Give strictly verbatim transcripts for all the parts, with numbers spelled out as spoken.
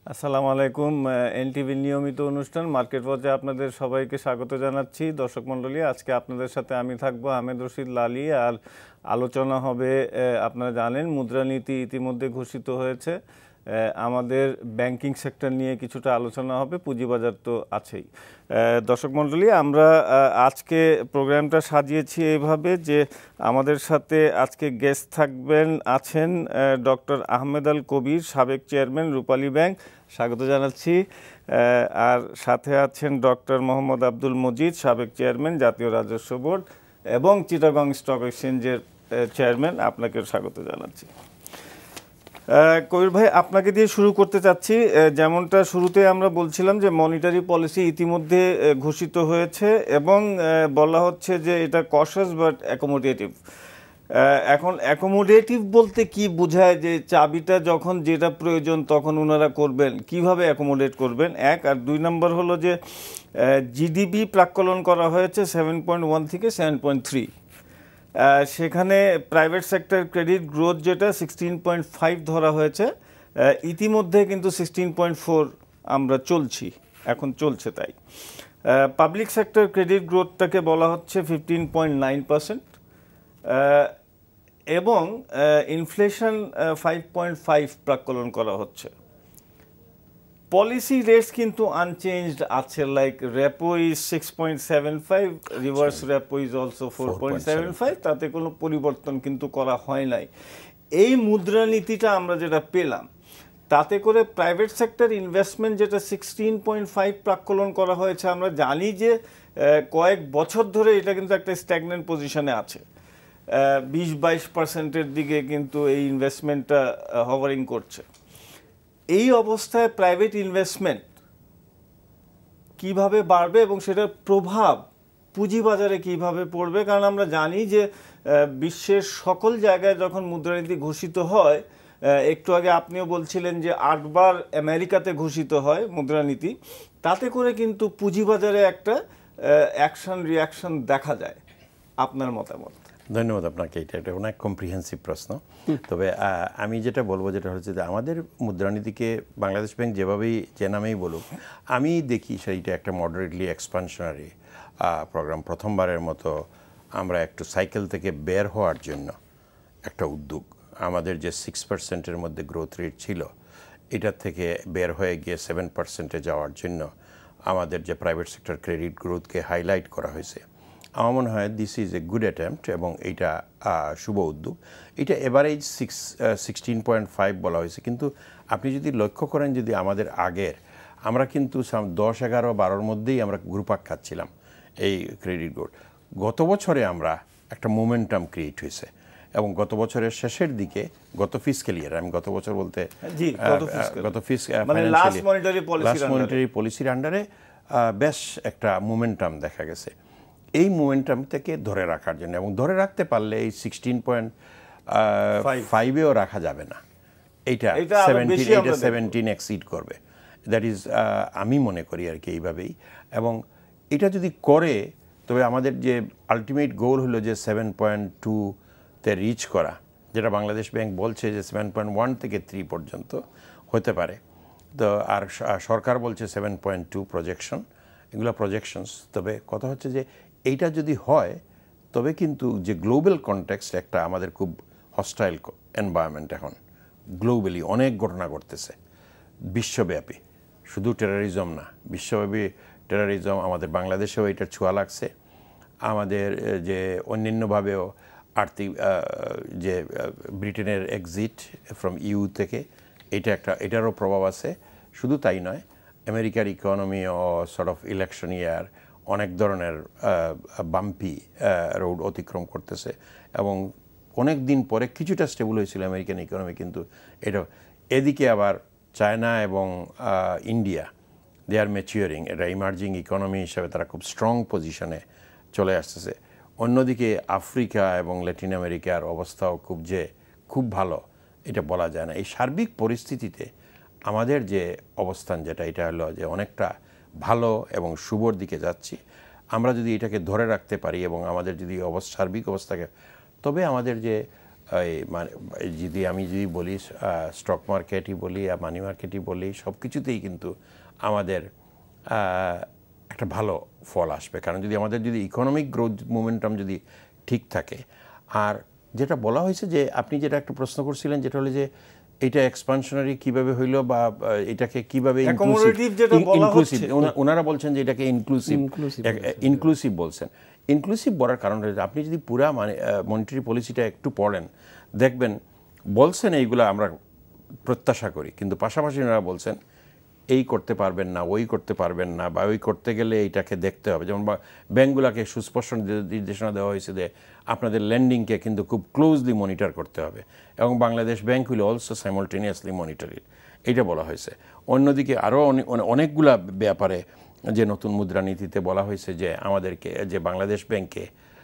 আসসালামু আলাইকুম। এনটিভি নিয়মিত অনুষ্ঠান মার্কেট ওয়াচে আপনাদের সবাইকে স্বাগত জানাচ্ছি। দর্শক মণ্ডলী, আজকে আপনাদের সাথে আমি থাকবো আহমেদ রশিদ লালি। আর আলোচনা হবে, আপনারা জানেন মুদ্রানীতি ইতিমধ্যে ঘোষিত হয়েছে, আমাদের ব্যাংকিং সেক্টর নিয়ে কিছুটা আলোচনা হবে, পুঁজিবাজার তো আছেই। দর্শক মণ্ডলী, আমরা আজকে প্রোগ্রামটা সাজিয়েছি এইভাবে যে আমাদের সাথে আজকে গেস্ট থাকবেন আছেন ডক্টর আহমেদ আল কবির, সাবেক চেয়ারম্যান রূপালী ব্যাংক, স্বাগত জানাচ্ছি। আর সাথে আছেন ডক্টর মোহাম্মদ আব্দুল মজিদ, সাবেক চেয়ারম্যান জাতীয় রাজস্ব বোর্ড এবং চিটাগং স্টক এক্সচেঞ্জের চেয়ারম্যান, আপনাকেও স্বাগত জানাচ্ছি। কবির ভাই, আপনাকে দিয়ে শুরু করতে চাচ্ছি। যেমনটা শুরুতে আমরা বলছিলাম যে মনিটারি পলিসি ইতিমধ্যে ঘোষিত হয়েছে এবং বলা হচ্ছে যে এটা কশাস বাট অ্যাকোমোডেটিভ। এখন অ্যাকোমোডেটিভ বলতে কি বোঝায়? যে চাবিটা যখন যেটা প্রয়োজন তখন ওনারা করবেন, কিভাবে অ্যাকোমোডেট করবেন এক। আর দুই নম্বর হলো যে জিডিপি প্রাক্কলন করা হয়েছে সেভেন পয়েন্ট ওয়ান থেকে সেভেন পয়েন্ট থ্রি, সেখানে প্রাইভেট সেক্টর ক্রেডিট গ্রোথ যেটা সিক্সটিন পয়েন্ট ফাইভ ধরা হয়েছে, ইতিমধ্যে কিন্তু সিক্সটিন পয়েন্ট ফোর আমরা চলছি, এখন চলছে। তাই পাবলিক সেক্টর ক্রেডিট গ্রোথটাকে বলা হচ্ছে ফিফটিন পয়েন্ট নাইন পার্সেন্ট এবং ইনফ্লেশন ফাইভ পয়েন্ট ফাইভ প্রাক্কলন করা হচ্ছে। পলিসি রেটস কিন্তু আনচেঞ্জড আছে, like repo is six point seven five, reverse repo is also four point seven five, তাতে কোনো পরিবর্তন কিন্তু করা হয় নাই। এই মুদ্রানীতিটা আমরা যেটা পেলাম, তাতে করে প্রাইভেট সেক্টর ইনভেস্টমেন্ট যেটা সিক্সটিন পয়েন্ট ফাইভ প্রাক্কলন করা হয়েছে, আমরা জানি যে কয়েক বছর ধরে এটা কিন্তু একটা স্ট্যাগনেন্ট পজিশনে আছে, বিশ বাইশ পার্সেন্টের দিকে কিন্তু এই ইনভেস্টমেন্টটা হভারিং করছে। এই অবস্থায় প্রাইভেট ইনভেস্টমেন্ট কিভাবে বাড়বে এবং সেটার প্রভাব পুঁজিবাজারে কিভাবে পড়বে? কারণ আমরা জানি যে বিশ্বের সকল জায়গায় যখন মুদ্রানীতি ঘোষিত হয়, একটু আগে আপনিও বলছিলেন যে আটবার আমেরিকাতে ঘোষিত হয় মুদ্রানীতি, তাতে করে কিন্তু পুঁজিবাজারে একটা অ্যাকশন রিয়াকশন দেখা যায়। আপনার মতামত? ধন্যবাদ আপনাকে। এটা একটা অনেক কম্প্রিহেন্সিভ প্রশ্ন। তবে আমি যেটা বলবো যেটা হচ্ছে যে আমাদের মুদ্রানীতিকে বাংলাদেশ ব্যাংক যেভাবেই যে নামেই বলুক, আমি দেখি সেইটা একটা মডারেটলি এক্সপানশনারি প্রোগ্রাম। প্রথমবারের মতো আমরা একটু সাইকেল থেকে বের হওয়ার জন্য একটা উদ্যোগ, আমাদের যে সিক্স পার্সেন্টের মধ্যে গ্রোথ রেট ছিল এটার থেকে বের হয়ে গিয়ে সেভেন পার্সেন্টে যাওয়ার জন্য আমাদের যে প্রাইভেট সেক্টর ক্রেডিট গ্রোথকে হাইলাইট করা হয়েছে। আমার মনে হয় this is a good attempt এবং এইটা শুভ উদ্যোগ। এটা average six sixteen point five বলা হয়েছে, কিন্তু আপনি যদি লক্ষ্য করেন, যদি আমাদের আগের আমরা কিন্তু দশ এগারো বারোর মধ্যেই আমরা গ্রুপাক খাচ্ছিলাম এই ক্রেডিট গ্রোথ। গত বছরে আমরা একটা মোমেন্টাম ক্রিয়েট হয়েছে এবং গত বছরের শেষের দিকে, গত ফিসক্যাল ইয়ার, আমি গত বছর বলতে গত লাস্ট মনিটারি পলিসির আন্ডারে বেশ একটা মোমেন্টাম দেখা গেছে। এই মোমেন্টাম থেকে ধরে রাখার জন্য এবং ধরে রাখতে পারলে এই সিক্সটিন পয়েন্ট ফাইভেও রাখা যাবে না, এইটা সেভেন্টিন এইটা সেভেন্টিন এক্সিড করবে। দ্যাট ইজ আমি মনে করি আর কি এইভাবেই। এবং এটা যদি করে তবে আমাদের যে আলটিমেট গোল হলো যে সেভেন পয়েন্ট টুতে রিচ করা, যেটা বাংলাদেশ ব্যাংক বলছে যে সেভেন পয়েন্ট ওয়ান থেকে থ্রি পর্যন্ত হতে পারে। তো আর সরকার বলছে সেভেন পয়েন্ট টু প্রজেকশন, এগুলো প্রজেকশনস। তবে কথা হচ্ছে যে এইটা যদি হয় তবে কিন্তু যে গ্লোবাল কনটেক্সট একটা আমাদের খুব হস্টাইল এনভায়রনমেন্ট, এখন গ্লোবালি অনেক ঘটনা ঘটতেছে বিশ্বব্যাপী, শুধু টেরোরিজম না, বিশ্বব্যাপী টেরোরিজম। আমাদের বাংলাদেশেও এটার ছোঁয়া লাগছে, আমাদের যে অন্যান্যভাবেও আর্থিক যে ব্রিটেনের এক্সিট ফ্রম ইউ থেকে, এটা একটা এটারও প্রভাব আছে। শুধু তাই নয়, আমেরিকার ইকোনমি ও সর্ট অফ ইলেকশন ইয়ার অনেক ধরনের বাম্পি রোড অতিক্রম করতেছে এবং অনেক দিন পরে কিছুটা স্টেবল হয়েছিল আমেরিকান ইকোনমি, কিন্তু এটা এদিকে আবার চায়না এবং ইন্ডিয়া দে আর ম্যাচিউরিং, এটা ইমার্জিং ইকোনমি হিসাবে তারা খুব স্ট্রং পজিশনে চলে আসতেছে। অন্যদিকে আফ্রিকা এবং ল্যাটিন আমেরিকার অবস্থাও খুব যে খুব ভালো এটা বলা যায় না। এই সার্বিক পরিস্থিতিতে আমাদের যে অবস্থান যেটা, এটা হলো যে অনেকটা ভালো এবং শুভর দিকে যাচ্ছি। আমরা যদি এটাকে ধরে রাখতে পারি এবং আমাদের যদি অবস্থা সার্বিক অবস্থাকে, তবে আমাদের যে এই মানে যদি আমি যদি বলি স্টক মার্কেটই বলি আর মানি মার্কেটই বলি, সব কিছুতেই কিন্তু আমাদের একটা ভালো ফল আসবে। কারণ যদি আমাদের যদি ইকোনমিক গ্রোথ মোমেন্টাম যদি ঠিক থাকে, আর যেটা বলা হয়েছে যে আপনি যেটা একটা প্রশ্ন করছিলেন যেটা হলো যে এটা এক্সপানশনারি কিভাবে হইলো বা এটাকে কিভাবে ইনক্লুসিভ, ওনারা বলছেন যে এটাকে ইনক্লুসিভ ইনক্লুসিভ বলছেন। ইনক্লুসিভ বলার কারণ হচ্ছে আপনি যদি পুরা মানে মনিটারি পলিসিটা একটু পড়েন দেখবেন বলছেন এইগুলো আমরা প্রত্যাশা করি, কিন্তু পাশাপাশি ওনারা বলছেন এই করতে পারবেন না, ওই করতে পারবেন না, বা ওই করতে গেলে এইটাকে দেখতে হবে। যেমন ব্যাঙ্কগুলোকে সুস্পষ্ট নির্দেশনা দেওয়া হয়েছে যে আপনাদের লেন্ডিংকে কিন্তু খুব ক্লোজলি মনিটর করতে হবে, এবং Bangladesh bank will also simultaneously monitor it, এইটা বলা হয়েছে। অন্যদিকে আরও অনেকগুলা ব্যাপারে যে নতুন মুদ্রানীতিতে বলা হয়েছে যে আমাদেরকে যে বাংলাদেশ ব্যাংকে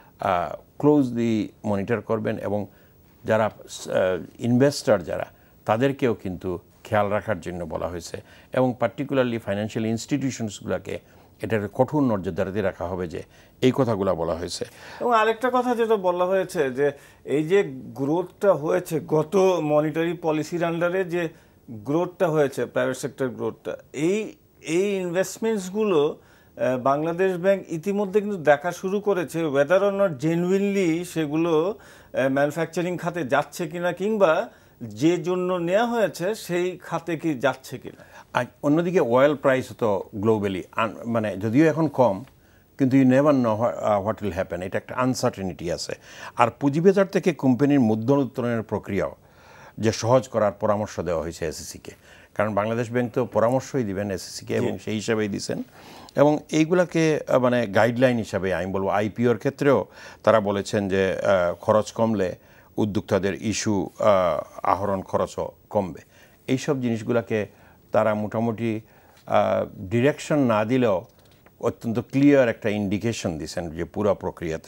ক্লোজলি মনিটর করবেন, এবং যারা ইনভেস্টর যারা তাদেরকেও কিন্তু খেয়াল রাখার জন্য বলা হয়েছে, এবং পার্টিকুলারলি ফাইন্যান্সিয়াল ইনস্টিটিউশনসগুলোকে এটার কঠোর নজরদারিতে রাখা হবে, যে এই কথাগুলো বলা হয়েছে। এবং আরেকটা কথা যেটা বলা হয়েছে যে এই যে গ্রোথটা হয়েছে গত মনিটারি পলিসির আন্ডারে, যে গ্রোথটা হয়েছে প্রাইভেট সেক্টর গ্রোথটা, এই এই ইনভেস্টমেন্টসগুলো বাংলাদেশ ব্যাংক ইতিমধ্যে কিন্তু দেখা শুরু করেছে ওয়েদার অর নট জেনুইনলি সেগুলো ম্যানুফ্যাকচারিং খাতে যাচ্ছে কিনা, কিংবা যে জন্য নেওয়া হয়েছে সেই খাতে কি যাচ্ছে কিনা। আর অন্যদিকে অয়েল প্রাইস তো গ্লোবালি মানে যদিও এখন কম, কিন্তু you never know what will happen, এটা একটা আনসার্টেনিটি আছে। আর পুঁজিবাজার থেকে কোম্পানির মুদ্রা উত্তোলনের প্রক্রিয়াও যে সহজ করার পরামর্শ দেওয়া হয়েছে এসএসসিকে, কারণ বাংলাদেশ ব্যাংক তো পরামর্শই দিবেন এসএসসিকে, এবং সেই হিসাবেই দিচ্ছেন, এবং এইগুলাকে মানে গাইডলাইন হিসাবে আমি বলবো আইপিওর ক্ষেত্রেও তারা বলেছেন যে খরচ কমলে উদ্যোক্তাদের ইস্যু আহরণ খরচও কমবে। এইসব জিনিসগুলোকে তারা মোটামুটি ডিরেকশন না দিলেও অত্যন্ত ক্লিয়ার একটা ইন্ডিকেশন দিয়েছেন যে পুরো প্রক্রিয়াতে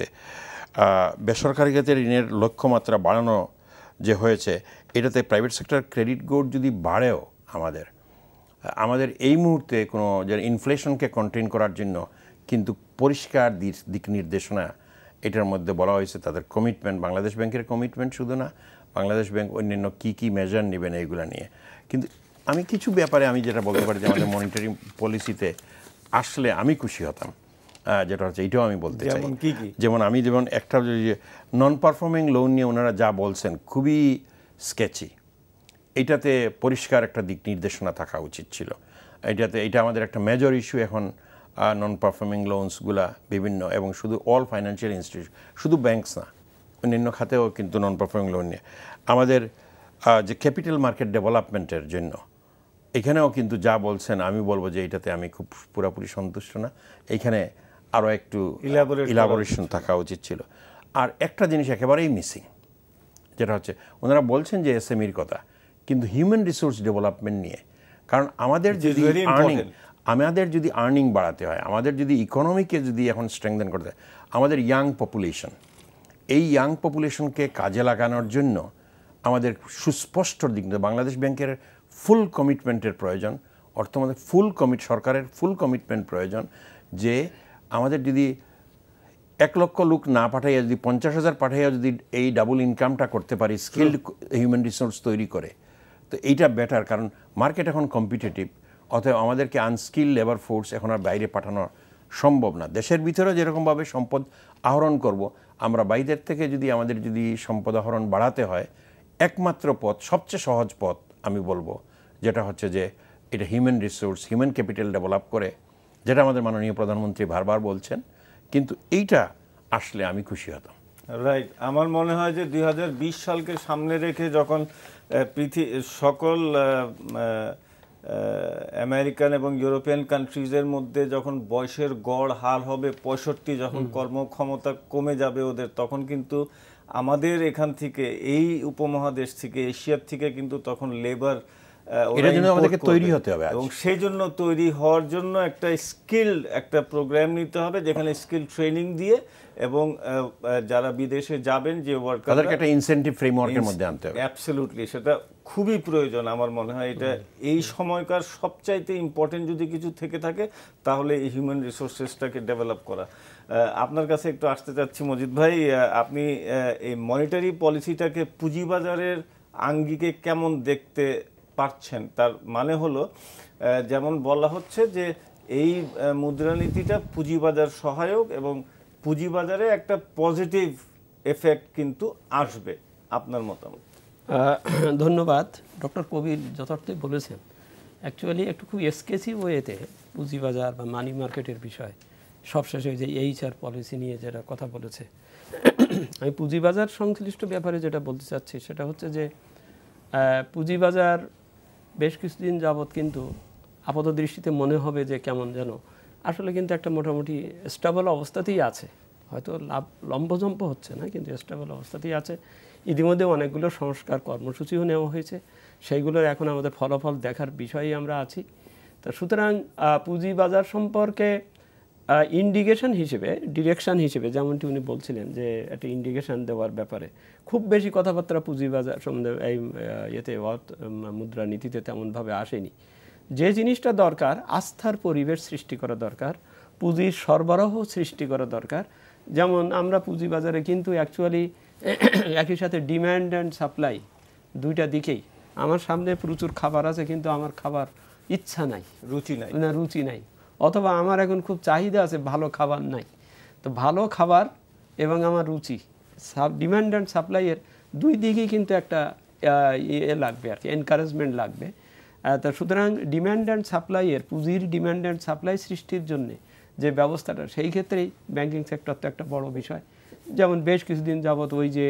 বেসরকারি খাতে ঋণের লক্ষ্যমাত্রা বাড়ানো যে হয়েছে, এটাতে প্রাইভেট সেক্টর ক্রেডিট গ্রোথ যদি বাড়েও আমাদের আমাদের এই মুহূর্তে কোনো যে ইনফ্লেশনকে কন্টেইন করার জন্য কিন্তু পরিষ্কার দিক নির্দেশনা এটার মধ্যে বলা হয়েছে, তাদের কমিটমেন্ট, বাংলাদেশ ব্যাংকের কমিটমেন্ট শুধু না, বাংলাদেশ ব্যাংক অন্যান্য কী কী মেজার নেবেন এইগুলো নিয়ে। কিন্তু আমি কিছু ব্যাপারে আমি যেটা বলতে পারি যে আমাদের মনিটারি পলিসিতে আসলে আমি খুশি হতাম, যেটা হচ্ছে এইটাও আমি বলতে চাই। যেমন আমি যেমন একটা নন পারফর্মিং লোন নিয়ে ওনারা যা বলছেন খুবই স্কেচি, এইটাতে পরিষ্কার একটা দিক নির্দেশনা থাকা উচিত ছিল। এইটাতে এটা আমাদের একটা মেজর ইস্যু এখন, নন পারফর্মিং লোনসগুলা বিভিন্ন, এবং শুধু অল ফাইন্যান্সিয়াল ইনস্টিটিউশন, শুধু ব্যাংকস না, অন্যান্য খাতেও কিন্তু নন পারফর্মিং লোন নিয়ে আমাদের যে ক্যাপিটাল মার্কেট ডেভেলপমেন্টের জন্য এখানেও কিন্তু যা বলছেন আমি বলবো যে এইটাতে আমি খুব পুরোপুরি সন্তুষ্ট না, এইখানে আরও একটু ইলাবোরেশন থাকা উচিত ছিল। আর একটা জিনিস একেবারেই মিসিং, যেটা হচ্ছে ওনারা বলছেন যে এসএমইর কথা, কিন্তু হিউম্যান রিসোর্স ডেভেলপমেন্ট নিয়ে, কারণ আমাদের যদি আর্নিং আমাদের যদি আর্নিং বাড়াতে হয়, আমাদের যদি ইকোনমিকে যদি এখন স্ট্রেংথেন করতে হয়, আমাদের ইয়াং পপুলেশন, এই ইয়াং পপুলেশনকে কাজে লাগানোর জন্য আমাদের সুস্পষ্ট দিক, বাংলাদেশ ব্যাংকের ফুল কমিটমেন্টের প্রয়োজন, অর্থ আমাদের ফুল কমিট সরকারের ফুল কমিটমেন্ট প্রয়োজন, যে আমাদের যদি এক লক্ষ লোক না পাঠাইয়া যদি পঞ্চাশ হাজার পাঠাইয়া যদি এই ডাবল ইনকামটা করতে পারি স্কিল্ড হিউম্যান রিসোর্স তৈরি করে, তো এইটা বেটার। কারণ মার্কেট এখন কম্পিটিটিভ, অতএব আমাদেরকে আনস্কিল লেবার ফোর্স এখন আর বাইরে পাঠানো সম্ভব না। দেশের ভিতরে যেরকমভাবে সম্পদ আহরণ করব, আমরা বাইরের থেকে যদি আমাদের যদি সম্পদ আহরণ বাড়াতে হয়, একমাত্র পথ, সবচেয়ে সহজ পথ আমি বলবো, যেটা হচ্ছে যে এটা human resource human capital develop করে, যেটা আমাদের মাননীয় প্রধানমন্ত্রী বারবার বলছেন, কিন্তু এইটা আসলে আমি খুশি হতাম। রাইট, আমার মনে হয় যে দুই হাজার বিশ সালকে সামনে রেখে যখন পৃথিবী সকল আমেরিকান এবং ইউরোপিয়ান কান্ট্রিজের মধ্যে যখন বয়সের গড় হার হবে পঁয়ষট্টি, যখন কর্মক্ষমতা কমে যাবে ওদের, তখন কিন্তু আমাদের এখান থেকে এই উপমহাদেশ থেকে এশিয়ার থেকে কিন্তু তখন লেবার তৈরি হতে হবে, এবং সেই জন্য তৈরি হওয়ার জন্য একটা স্কিল্ড একটা প্রোগ্রাম নিতে হবে, যেখানে স্কিল ট্রেনিং দিয়ে এবং যারা বিদেশে যাবেন যে ওয়ার্কার, তাদেরকে একটা ইনসেন্টিভ ফ্রেমওয়ার্কের মধ্যে আনতে হবে। অ্যাবসলিউটলি, সেটা খুবই প্রয়োজন আমার মনে হয়। এটা এই সময়কার সবচাইতে ইম্পর্টেন্ট যদি কিছু থেকে থাকে তাহলে এই হিউম্যান রিসোর্সেসটাকে ডেভেলপ করা। আপনার কাছে একটু আসতে চাচ্ছি মজিদ ভাই, আপনি এই মনিটারি পলিসিটাকে পুঁজিবাজারের আঙ্গিকে কেমন দেখতে পারছেন? তার মানে হলো যেমন বলা হচ্ছে যে এই মুদ্রানীতিটা পুঁজিবাজার সহায়ক এবং পুঁজিবাজারে একটা পজিটিভ এফেক্ট কিন্তু আসবে, আপনার মতামত? ধন্যবাদ। ডক্টর কবির যথার্থই বলেছেন। অ্যাকচুয়ালি একটু খুব এসকেসি ওয়েতে পুঁজিবাজার বা মানি মার্কেটের বিষয় সবশেষে যে এইচআর পলিসি নিয়ে যেটা কথা বলেছে, আমি পুঁজিবাজার সংশ্লিষ্ট ব্যাপারে যেটা বলতে চাচ্ছি সেটা হচ্ছে যে পুঁজিবাজার বেশ কিছুদিন যাবৎ কিন্তু আপাত দৃষ্টিতে মনে হবে যে কেমন যেন আসলে কিন্তু একটা মোটামুটি স্টেবল অবস্থাতেই আছে, হয়তো লাভ লম্বজম্প হচ্ছে না, কিন্তু স্টেবল অবস্থাতেই আছে। ইতিমধ্যে অনেকগুলো সংস্কার কর্মসূচিও নেওয়া হয়েছে, সেইগুলোর এখন আমাদের ফলাফল দেখার বিষয়েই আমরা আছি। তা সুতরাং পুঁজিবাজার সম্পর্কে ইন্ডিকেশন হিসেবে, ডিরেকশন হিসেবে যেমনটি উনি বলছিলেন যে একটা ইন্ডিকেশন দেওয়ার ব্যাপারে খুব বেশি কথাবার্তা পুঁজিবাজার সম্বন্ধে এই ইয়েতে মুদ্রানীতিতে তেমনভাবে আসেনি। যে জিনিসটা দরকার, আস্থার পরিবেশ সৃষ্টি করা দরকার, পুঁজির সরবরাহ সৃষ্টি করা দরকার। যেমন আমরা পুঁজিবাজারে কিন্তু অ্যাকচুয়ালি একই সাথে ডিম্যান্ড অ্যান্ড সাপ্লাই দুইটা দিকেই, আমার সামনে প্রচুর খাবার আছে কিন্তু আমার খাবার ইচ্ছা নাই, রুচি নাই, না রুচি নাই, অথবা আমার এখন খুব চাহিদা আছে, ভালো খাবার নাই। তো ভালো খাবার এবং আমার রুচি, সাব ডিম্যান্ড অ্যান্ড সাপ্লাইয়ের দুই দিকেই কিন্তু একটা ইয়ে লাগবে আর কি, এনকারেজমেন্ট লাগবে। তা সুতরাং ডিম্যান্ড অ্যান্ড সাপ্লাইয়ের, পুঁজির ডিম্যান্ড অ্যান্ড সাপ্লাই সৃষ্টির জন্যে যে ব্যবস্থাটা, সেই ক্ষেত্রেই ব্যাংকিং সেক্টর তো একটা বড় বিষয়। যেমন বেশ কিছুদিন যাবৎ ওই যে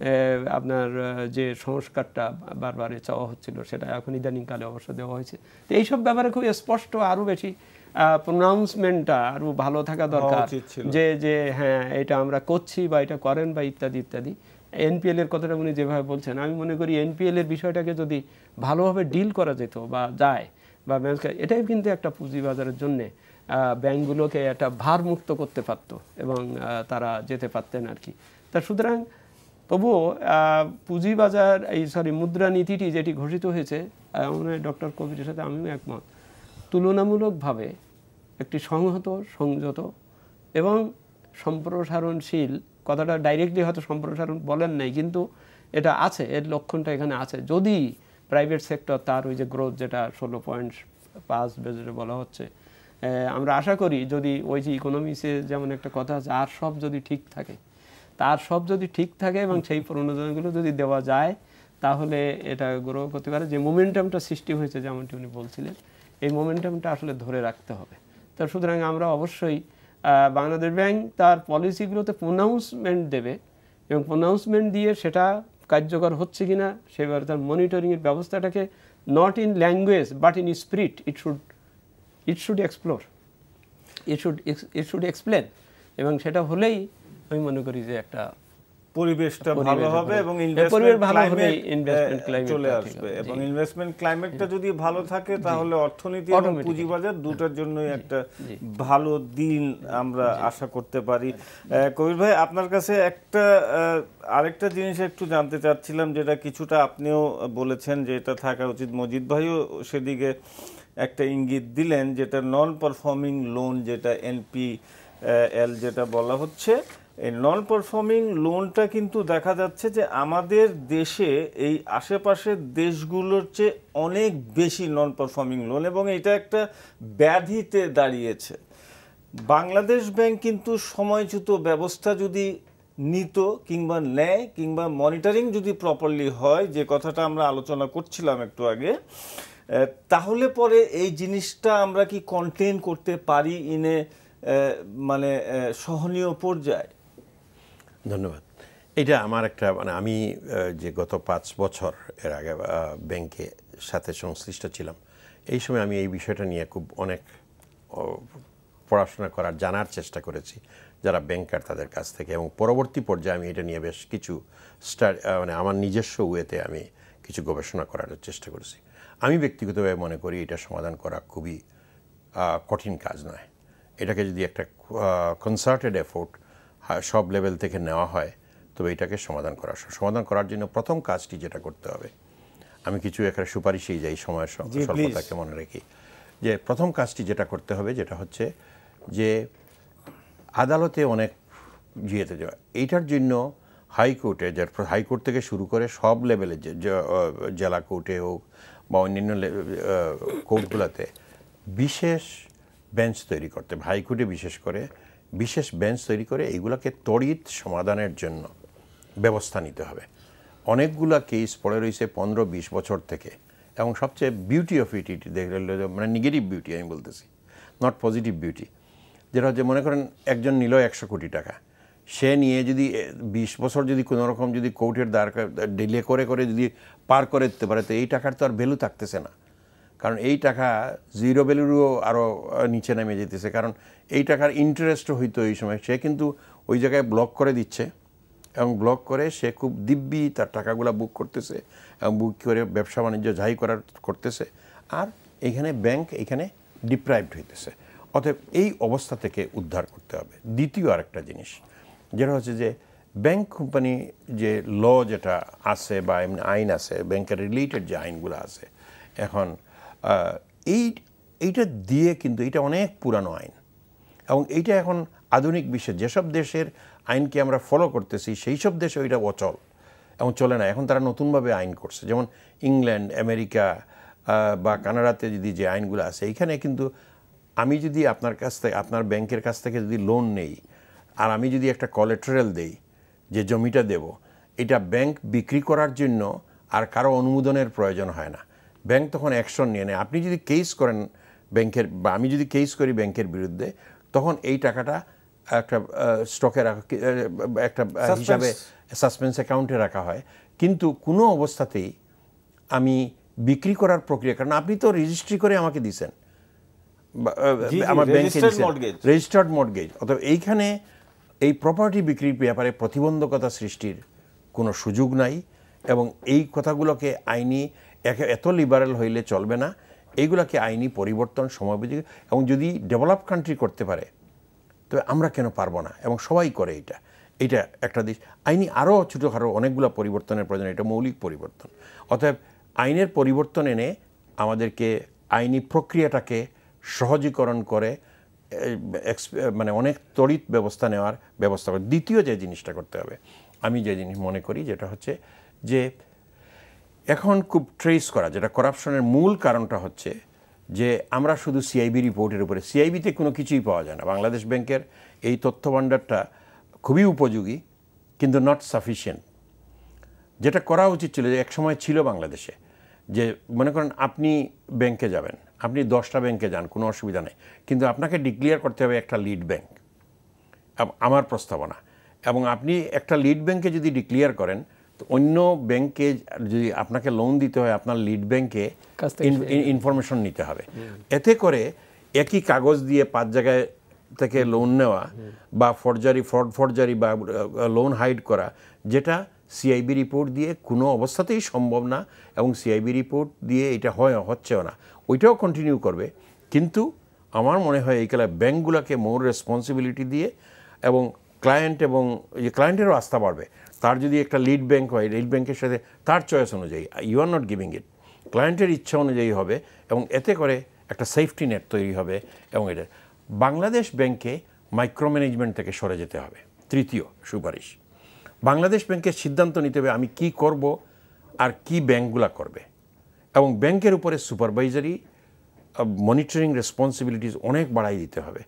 আপনার যে সংস্কারটা বারবার চাওয়া হচ্ছিল, সেটা এখন ইদানিংকালে অবশ্য দেওয়া হয়েছে। তো এইসব ব্যাপারে খুব স্পষ্ট আরও বেশি প্রোনাউন্সমেন্টটা আরও ভালো থাকা দরকার, যে যে হ্যাঁ এটা আমরা করছি বা এটা করেন বা ইত্যাদি ইত্যাদি। এনপিএল এর কথাটা উনি যেভাবে বলছেন, আমি মনে করি এনপিএল এর বিষয়টাকে যদি ভালোভাবে ডিল করা যেত বা যায়, বা এটাই কিন্তু একটা পুঁজিবাজারের জন্যে ব্যাংকগুলোকে একটা ভারমুক্ত করতে পারত এবং তারা যেতে পারতেন আর কি। তা সুতরাং তবুও পুঁজিবাজার এই সরি মুদ্রানীতিটি যেটি ঘোষিত হয়েছে, মানে ডক্টর কবিরের সাথে আমিও একমত, তুলনামূলকভাবে একটি সংহত, সংযত এবং সম্প্রসারণশীল, কথাটা ডাইরেক্টলি হয়তো সম্প্রসারণ বলেন নাই, কিন্তু এটা আছে, এর লক্ষণটা এখানে আছে। যদি প্রাইভেট সেক্টর তার ওই যে গ্রোথ যেটা ষোলো পয়েন্ট পাঁচ বেজে বলা হচ্ছে, আমরা আশা করি যদি ওই যে ইকোনমিক্সে যেমন একটা কথা আছে, আর সব যদি ঠিক থাকে, তার সব যদি ঠিক থাকে এবং সেই প্রণোদনাগুলো যদি দেওয়া যায়, তাহলে এটা গ্রো করতে পারে। যে মোমেন্টামটা সৃষ্টি হয়েছে যেমনটি উনি বলছিলেন, এই মোমেন্টামটা আসলে ধরে রাখতে হবে। তা সুতরাং আমরা অবশ্যই বাংলাদেশ ব্যাংক তার পলিসিগুলোতে প্রোনাউন্সমেন্ট দেবে এবং প্রোনাউন্সমেন্ট দিয়ে সেটা কার্যকর হচ্ছে কিনা সেবার তার মনিটরিংয়ের ব্যবস্থাটাকে not in language but in spirit it should it should explore, it should it should explain, এবং সেটা হলেই আমি মনে করি যে একটা পরিবেশটা ভালো হবে এবং ইনভেস্টমেন্ট ক্লাইমেট চলে আসবে। এবং ইনভেস্টমেন্ট ক্লাইমেটটা যদি ভালো থাকে তাহলে অর্থনীতি এবং পুঁজিবাজার দুটার জন্যই একটা ভালো দিন আমরা আশা করতে পারি। কবির ভাই, আপনার কাছে একটা আরেকটা জিনিস একটু জানতে চাচ্ছিলাম, যেটা কিছুটা আপনিও বলেছেন যে এটা থাকা উচিত, মজিদ ভাইও সেদিকে একটা ইঙ্গিত দিলেন, যেটা নন পারফর্মিং লোন, যেটা এনপিএল যেটা বলা হচ্ছে, এই নন পারফর্মিং লোনটা কিন্তু দেখা যাচ্ছে যে আমাদের দেশে এই আশেপাশের দেশগুলোর চেয়ে অনেক বেশি নন পারফর্মিং লোন, এবং এটা একটা ব্যাধিতে দাঁড়িয়েছে। বাংলাদেশ ব্যাংক কিন্তু সময়চ্যুত ব্যবস্থা যদি নিত কিংবা নেয় কিংবা মনিটরিং যদি প্রপারলি হয়, যে কথাটা আমরা আলোচনা করছিলাম একটু আগে, তাহলে পরে এই জিনিসটা আমরা কি কন্টেইন করতে পারি ইনে মানে সহনীয় পর্যায়ে? ধন্যবাদ। এটা আমার একটা মানে আমি যে গত পাঁচ বছর এর আগে ব্যাংকে সাথে সংশ্লিষ্ট ছিলাম, এই সময় আমি এই বিষয়টা নিয়ে খুব অনেক পড়াশোনা করার, জানার চেষ্টা করেছি যারা ব্যাংকার তাদের কাছ থেকে, এবং পরবর্তী পর্যায়ে আমি এটা নিয়ে বেশ কিছু স্টাডি মানে আমার নিজস্ব ওয়েতে আমি কিছু গবেষণা করার চেষ্টা করেছি। আমি ব্যক্তিগতভাবে মনে করি এটা সমাধান করা খুবই কঠিন কাজ নয়। এটাকে যদি একটা কনসার্টেড এফোর্ট সব লেভেল থেকে নেওয়া হয়, তবে এটাকে সমাধান করা সমাধান করার জন্য প্রথম কাজটি যেটা করতে হবে, আমি কিছু একটা সুপারিশেই যাই সময়ের স্বল্পতাকে মনে রেখি, যে প্রথম কাজটি যেটা করতে হবে যেটা হচ্ছে যে আদালতে অনেক জিয়েতে যাওয়া। এইটার জন্য হাইকোর্টে, যার হাইকোর্ট থেকে শুরু করে সব লেভেলে, জেলা কোর্টে হোক বা অন্যান্য কোর্টগুলোতে বিশেষ বেঞ্চ তৈরি করতে হবে। হাইকোর্টে বিশেষ করে বিশেষ বেঞ্চ তৈরি করে এইগুলোকে তড়িৎ সমাধানের জন্য ব্যবস্থা নিতে হবে। অনেকগুলা কেস পড়ে রয়েছে পনেরো বিশ বছর থেকে, এবং সবচেয়ে বিউটি অফ ইট ইট দেখলে মানে নেগেটিভ বিউটি আমি বলতেছি, নট পজিটিভ বিউটি, যেটা হচ্ছে মনে করেন একজন নিল একশো কোটি টাকা, সে নিয়ে যদি বিশ বছর যদি কোনো রকম যদি কোর্টের দ্বার ডিলে করে করে যদি পার করে দিতে পারে, তো এই টাকার তো আর ভ্যালু থাকতেছে না। কারণ এই টাকা জিরো ভ্যালুরও আরও নিচে নেমে যেতেছে, কারণ এই টাকার ইন্টারেস্টও হইতো এই সময়। সে কিন্তু ওই জায়গায় ব্লক করে দিচ্ছে, এবং ব্লক করে সে খুব দিব্যি তার টাকাগুলো বুক করতেছে, এবং বুক করে ব্যবসা বাণিজ্য যাই করার করতেছে, আর এইখানে ব্যাংক এইখানে ডিপ্রাইভড হইতেছে। অতএব এই অবস্থা থেকে উদ্ধার করতে হবে। দ্বিতীয় আরেকটা জিনিস যেটা হচ্ছে যে ব্যাংক কোম্পানি যে ল যেটা আছে বা এমনি আইন আছে, ব্যাংকের রিলেটেড যে আইনগুলো আছে, এখন এই এইটা দিয়ে কিন্তু এটা অনেক পুরানো আইন, এবং এইটা এখন আধুনিক বিশ্বে যেসব দেশের আইনকে আমরা ফলো করতেছি সেই সব দেশে ওইটা অচল এবং চলে না। এখন তারা নতুনভাবে আইন করছে, যেমন ইংল্যান্ড, আমেরিকা বা কানাডাতে যদি যে আইনগুলো আছে, এইখানে কিন্তু আমি যদি আপনার কাছ থেকে, আপনার ব্যাংকের কাছ থেকে যদি লোন নেই, আর আমি যদি একটা কোলাটেরাল দেই যে জমিটা দেব, এটা ব্যাংক বিক্রি করার জন্য আর কারো অনুমোদনের প্রয়োজন হয় না। ব্যাংক তখন অ্যাকশন নিয়ে নেয়। আপনি যদি কেস করেন ব্যাংকের, বা আমি যদি কেস করি ব্যাংকের বিরুদ্ধে, তখন এই টাকাটা একটা স্টকে রাখা, একটা হিসাবে সাসপেন্স অ্যাকাউন্টে রাখা হয়। কিন্তু কোনো অবস্থাতেই আমি বিক্রি করার প্রক্রিয়া, কারণ আপনি তো রেজিস্ট্রি করে আমাকে দিয়েছেন, আমার ব্যাংকে রেজিস্টার্ড মর্টগেজ। অতএব এইখানে এই প্রপার্টি বিক্রির ব্যাপারে প্রতিবন্ধকতা সৃষ্টির কোনো সুযোগ নাই, এবং এই কথাগুলোকে আইনি এত লিবারেল হইলে চলবে না। এইগুলোকে আইনি পরিবর্তন সময়োপযোগী, এবং যদি ডেভেলপ কান্ট্রি করতে পারে তবে আমরা কেন পারবো না, এবং সবাই করে এটা। এটা একটা দিক। আইনি আরও ছোটোখাটো অনেকগুলো পরিবর্তনের প্রয়োজন, এটা মৌলিক পরিবর্তন। অতএব আইনের পরিবর্তন এনে আমাদেরকে আইনি প্রক্রিয়াটাকে সহজীকরণ করে মানে অনেক তড়িৎ ব্যবস্থা নেওয়ার ব্যবস্থা করে। দ্বিতীয় যে জিনিসটা করতে হবে, আমি যে জিনিস মনে করি, যেটা হচ্ছে যে এখন খুব ট্রেস করা, যেটা করাপশনের মূল কারণটা হচ্ছে যে আমরা শুধু সিআইবি রিপোর্টের উপরে, সিআইবিতে কোনো কিছুই পাওয়া যায় না। বাংলাদেশ ব্যাংকের এই তথ্য ভাণ্ডারটা খুবই উপযোগী, কিন্তু নট সাফিসিয়েন্ট। যেটা করা উচিত ছিল, যে একসময় ছিল বাংলাদেশে, যে মনে করেন আপনি ব্যাংকে যাবেন, আপনি দশটা ব্যাংকে যান, কোনো অসুবিধা নেই, কিন্তু আপনাকে ডিক্লেয়ার করতে হবে একটা লিড ব্যাংক, আমার প্রস্তাবনা। এবং আপনি একটা লিড ব্যাংকে যদি ডিক্লেয়ার করেন, তো অন্য ব্যাংকে যদি আপনাকে লোন দিতে হয়, আপনার লিড ব্যাংকে ইনফরমেশন নিতে হবে। এতে করে একই কাগজ দিয়ে পাঁচ জায়গায় থেকে লোন নেওয়া, বা ফরজারি, ফ্রড ফরজারি বা লোন হাইড করা, যেটা সিআইবি রিপোর্ট দিয়ে কোনো অবস্থাতেই সম্ভব না, এবং সিআইবি রিপোর্ট দিয়ে এটা হয় হচ্ছেও না, ওইটাও কন্টিনিউ করবে। কিন্তু আমার মনে হয় এই খেলায় ব্যাংকগুলোকে মোর রেসপন্সিবিলিটি দিয়ে, এবং ক্লায়েন্ট এবং ক্লায়েন্টেরও আস্থা বাড়বে। তার যদি একটা লিড ব্যাংক হয়, লিড ব্যাংকের সাথে তার চয়েস অনুযায়ী, you are not giving it, ক্লায়েন্টের ইচ্ছা অনুযায়ী হবে, এবং এতে করে একটা সেফটি নেট তৈরি হবে। এবং এটা বাংলাদেশ ব্যাংকে মাইক্রো ম্যানেজমেন্ট থেকে সরে যেতে হবে। তৃতীয় সুপারিশ, বাংলাদেশ ব্যাংকের সিদ্ধান্ত নিতে হবে আমি কি করব আর কি ব্যাংকগুলো করবে, এবং ব্যাংকের উপরে সুপারভাইজারি মনিটরিং রেসপন্সিবিলিটিস অনেক বাড়াই দিতে হবে,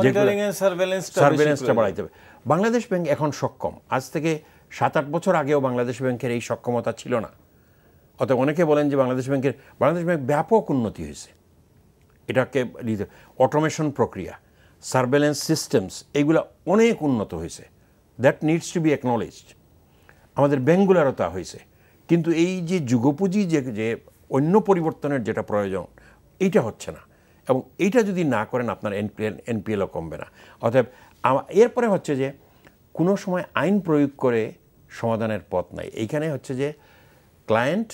সার্ভেলেন্সটা বাড়াইতে হবে। বাংলাদেশ ব্যাংক এখন সক্ষম, আজ থেকে সাত আট বছর আগেও বাংলাদেশ ব্যাংকের এই সক্ষমতা ছিল না। অতএব অনেকে বলেন যে বাংলাদেশ ব্যাংকের বাংলাদেশ ব্যাংক ব্যাপক উন্নতি হয়েছে, এটাকে অটোমেশন প্রক্রিয়া, সার্ভেলেন্স সিস্টেমস, এইগুলো অনেক উন্নত হয়েছে। That needs to be acknowledged. আমাদের ব্যাংকগুলোরও তা হয়েছে, কিন্তু এই যে যুগোপুঁজি যে যে অন্য পরিবর্তনের যেটা প্রয়োজন, এইটা হচ্ছে না, এবং এইটা যদি না করেন আপনার এনপিএল এনপিএলও কমবে না। অতএব এরপরে হচ্ছে যে কোনো সময় আইন প্রয়োগ করে সমাধানের পথ নাই। এইখানে হচ্ছে যে ক্লায়েন্ট,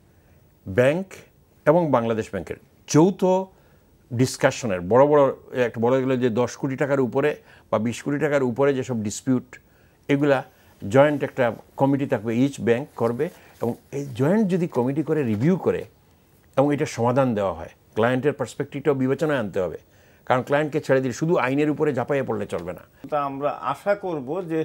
ব্যাংক এবং বাংলাদেশ ব্যাংকের যৌথ ডিসকাশনের বড় বড় একটা বলা গেলো যে দশ কোটি টাকার উপরে বা বিশ কোটি টাকার উপরে যেসব ডিসপিউট, এগুলা জয়েন্ট একটা কমিটি থাকবে, ইচ ব্যাংক করবে, এবং এই জয়েন্ট যদি কমিটি করে রিভিউ করে এবং এটা সমাধান দেওয়া হয়, ক্লায়েন্টের পার্সপেক্টিভটাও বিবেচনায় আনতে হবে। কারণ ক্লায়েন্টকে ছেড়ে দিলে শুধু আইনের উপরে ঝাঁপাইয়ে পড়লে চলবে না। তা আমরা আশা করব যে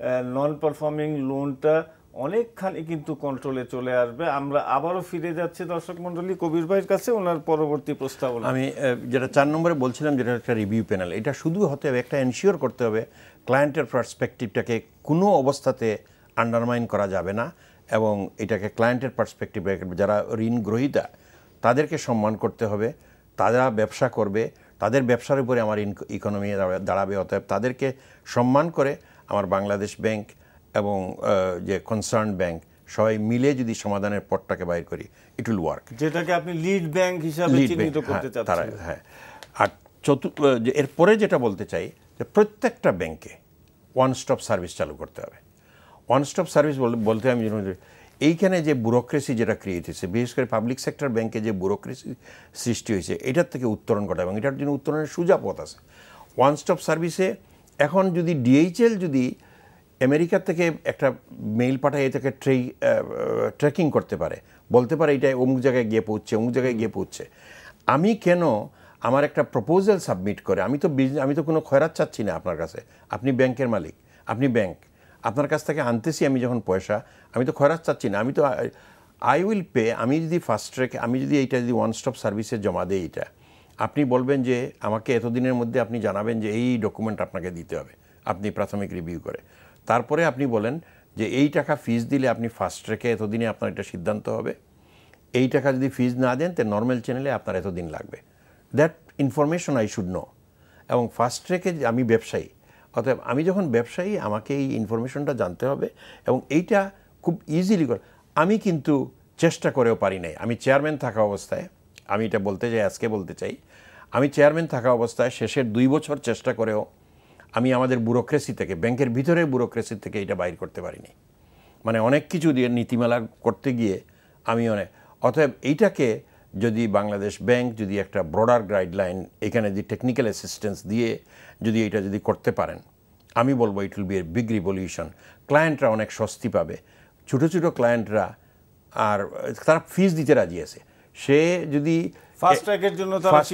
নন পারফর্মিং লোনটা অনেকখানি কিন্তু কন্ট্রোলে চলে আসবে। আমরা আবারও ফিরে যাচ্ছি দর্শক মণ্ডলী কবির ভাইয়ের কাছে, ওনার পরবর্তী প্রস্তাবনা। আমি যেটা চার নম্বরে বলছিলাম, যেটা একটা রিভিউ প্যানেল, এটা শুধু হতে হবে একটা এনশিওর করতে হবে ক্লায়েন্টের পার্সপেক্টিভটাকে কোনো অবস্থাতে আন্ডারমাইন করা যাবে না, এবং এটাকে ক্লায়েন্টের পার্সপেক্টিভ, যারা ঋণ গ্রহীতা তাদেরকে সম্মান করতে হবে। তারা ব্যবসা করবে, তাদের ব্যবসার উপরে আমার ইকোনমি দাঁড়াবে, অতএব তাদেরকে সম্মান করে আমার বাংলাদেশ ব্যাংক এবং যে কনসার্ন ব্যাংক সবাই মিলে যদি সমাধানের পথটাকে বাইর করি, ইট উইল ওয়ার্ক। যেটাকে আপনি লিড ব্যাংক হিসাবে চিহ্নিত করতে চাচ্ছেন। হ্যাঁ, আর চতুর্থ এরপরে যেটা বলতে চাই যে প্রত্যেকটা ব্যাংকে ওয়ান স্টপ সার্ভিস চালু করতে হবে। ওয়ান স্টপ সার্ভিস বলতে আমি এইখানে যে ব্যুরোক্রেসি যেটা ক্রিয়েট হয়েছে, বিশেষ করে পাবলিক সেক্টর ব্যাংকে যে ব্যুরোক্রেসি সৃষ্টি হয়েছে, এটার থেকে উত্তরণ ঘটা এবং এটার জন্য উত্তরণের সোজা পথ আছে। ওয়ান স্টপ সার্ভিসে এখন যদি ডিএইচএল যদি আমেরিকা থেকে একটা মেইল পাঠায় এটাকে ট্রে ট্র্যাকিং করতে পারে, বলতে পারে এটা অমুক জায়গায় গিয়ে পৌঁছছে, অমুক জায়গায় গিয়ে পৌঁছছে, আমি কেন আমার একটা প্রপোজাল সাবমিট করে, আমি তো আমি তো কোনো খয়রাত চাচ্ছি না আপনার কাছে, আপনি ব্যাংকের মালিক, আপনি ব্যাংক, আপনার কাছ থেকে আনতেছি আমি যখন পয়সা, আমি তো খয়রাত চাচ্ছি না, আমি তো আই উইল পে। আমি যদি ফাস্ট ট্র্যাক, আমি যদি এইটা যদি ওয়ান স্টপ সার্ভিসে জমা দেই, এটা আপনি বলবেন যে আমাকে এতদিনের মধ্যে আপনি জানাবেন যে এই ডকুমেন্ট আপনাকে দিতে হবে, আপনি প্রাথমিক রিভিউ করে, তারপরে আপনি বলেন যে এই টাকা ফিজ দিলে আপনি ফাস্ট ট্র্যাকে এতদিনে আপনার এটা সিদ্ধান্ত হবে, এই টাকা যদি ফিজ না দেন তো নর্মাল চ্যানেলে আপনার এতদিন লাগবে। That information I should know. এবং ফাস্ট ট্র্যাকে আমি ব্যবসায়ী, অতএব আমি যখন ব্যবসায়ী আমাকে এই ইনফরমেশনটা জানতে হবে, এবং এইটা খুব ইজিলি করে। আমি কিন্তু চেষ্টা করেও পারি নাই, আমি চেয়ারম্যান থাকা অবস্থায়, আমি এটা বলতে চাই, আজকে বলতে চাই, আমি চেয়ারম্যান থাকা অবস্থায় শেষের দুই বছর চেষ্টা করেও আমি আমাদের ব্যুরোক্রেসি থেকে, ব্যাংকের ভিতরে ব্যুরোক্রেসি থেকে এটা বাইর করতে পারিনি। মানে অনেক কিছু দিয়ে নীতিমালা করতে গিয়ে আমি অনেক, অতএব এইটাকে যদি বাংলাদেশ ব্যাংক যদি একটা ব্রডার গাইডলাইন, এখানে যদি টেকনিক্যাল অ্যাসিস্ট্যান্স দিয়ে যদি এটা যদি করতে পারেন, আমি বলবো it will be a big revolution. ক্লায়েন্টরা অনেক স্বস্তি পাবে, ছোটো ছোটো ক্লায়েন্টরা, আর তারা ফিজ দিতে রাজি আছে। সে যদি ফাস্ট ট্র্যাকের জন্য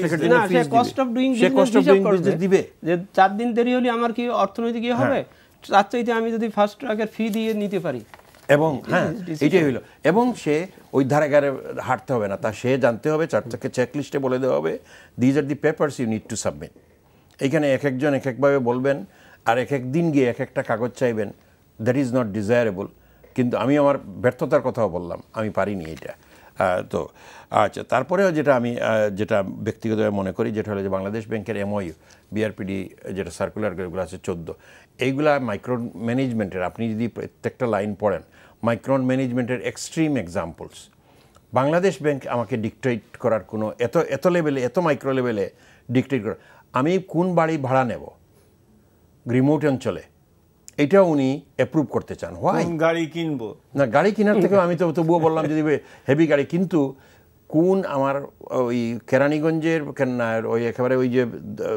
কস্ট অফ ডুইং বিজনেস দিবে যে চার দিন দেরি হলে আমার কি অর্থনৈতিক ইয়ে হবে, তার চাইতে আমি যদি ফাস্ট ট্র্যাকের ফি দিয়ে নিতে পারি, এবং হ্যাঁ এইটাই হইল, এবং সে ওই ধারে গারে হাঁটতে হবে না, তা সে জানতে হবে, চার থেকে চেকলিস্টে বলে দেওয়া হবে these are the papers you need to submit. এইখানে এক একজন এক একভাবে বলবেন, আর এক এক দিন গিয়ে এক একটা কাগজ চাইবেন, দ্যাট ইজ নট ডিজায়ারেবল। কিন্তু আমি আমার ব্যর্থতার কথাও বললাম, আমি পারিনি এটা। তো আচ্ছা, তারপরেও যেটা আমি যেটা ব্যক্তিগতভাবে মনে করি, যেটা হলো যে বাংলাদেশ ব্যাংকের এমওইউ বিআরপিডি যেটা সার্কুলারগুলো আছে চোদ্দো, এইগুলা মাইক্রো ম্যানেজমেন্টের, আপনি যদি প্রত্যেকটা লাইন পড়েন, মাইক্রো ম্যানেজমেন্টের এক্সট্রিম এক্সাম্পলস। বাংলাদেশ ব্যাংক আমাকে ডিকটেট করার কোনো এত এত লেভেলে, এত মাইক্রো লেভেলে ডিকটেট করা, আমি কোন বাড়ি ভাড়া নেব রিমোট অঞ্চলে, এটাও উনি অ্যাপ্রুভ করতে চান। হোয়াই গাড়ি কিনবো না, গাড়ি কেনার থেকেও আমি তো তবুও বললাম যদি হেভি গাড়ি, কিন্তু কোন আমার ওই কেরানীগঞ্জের ওই একেবারে ওই যে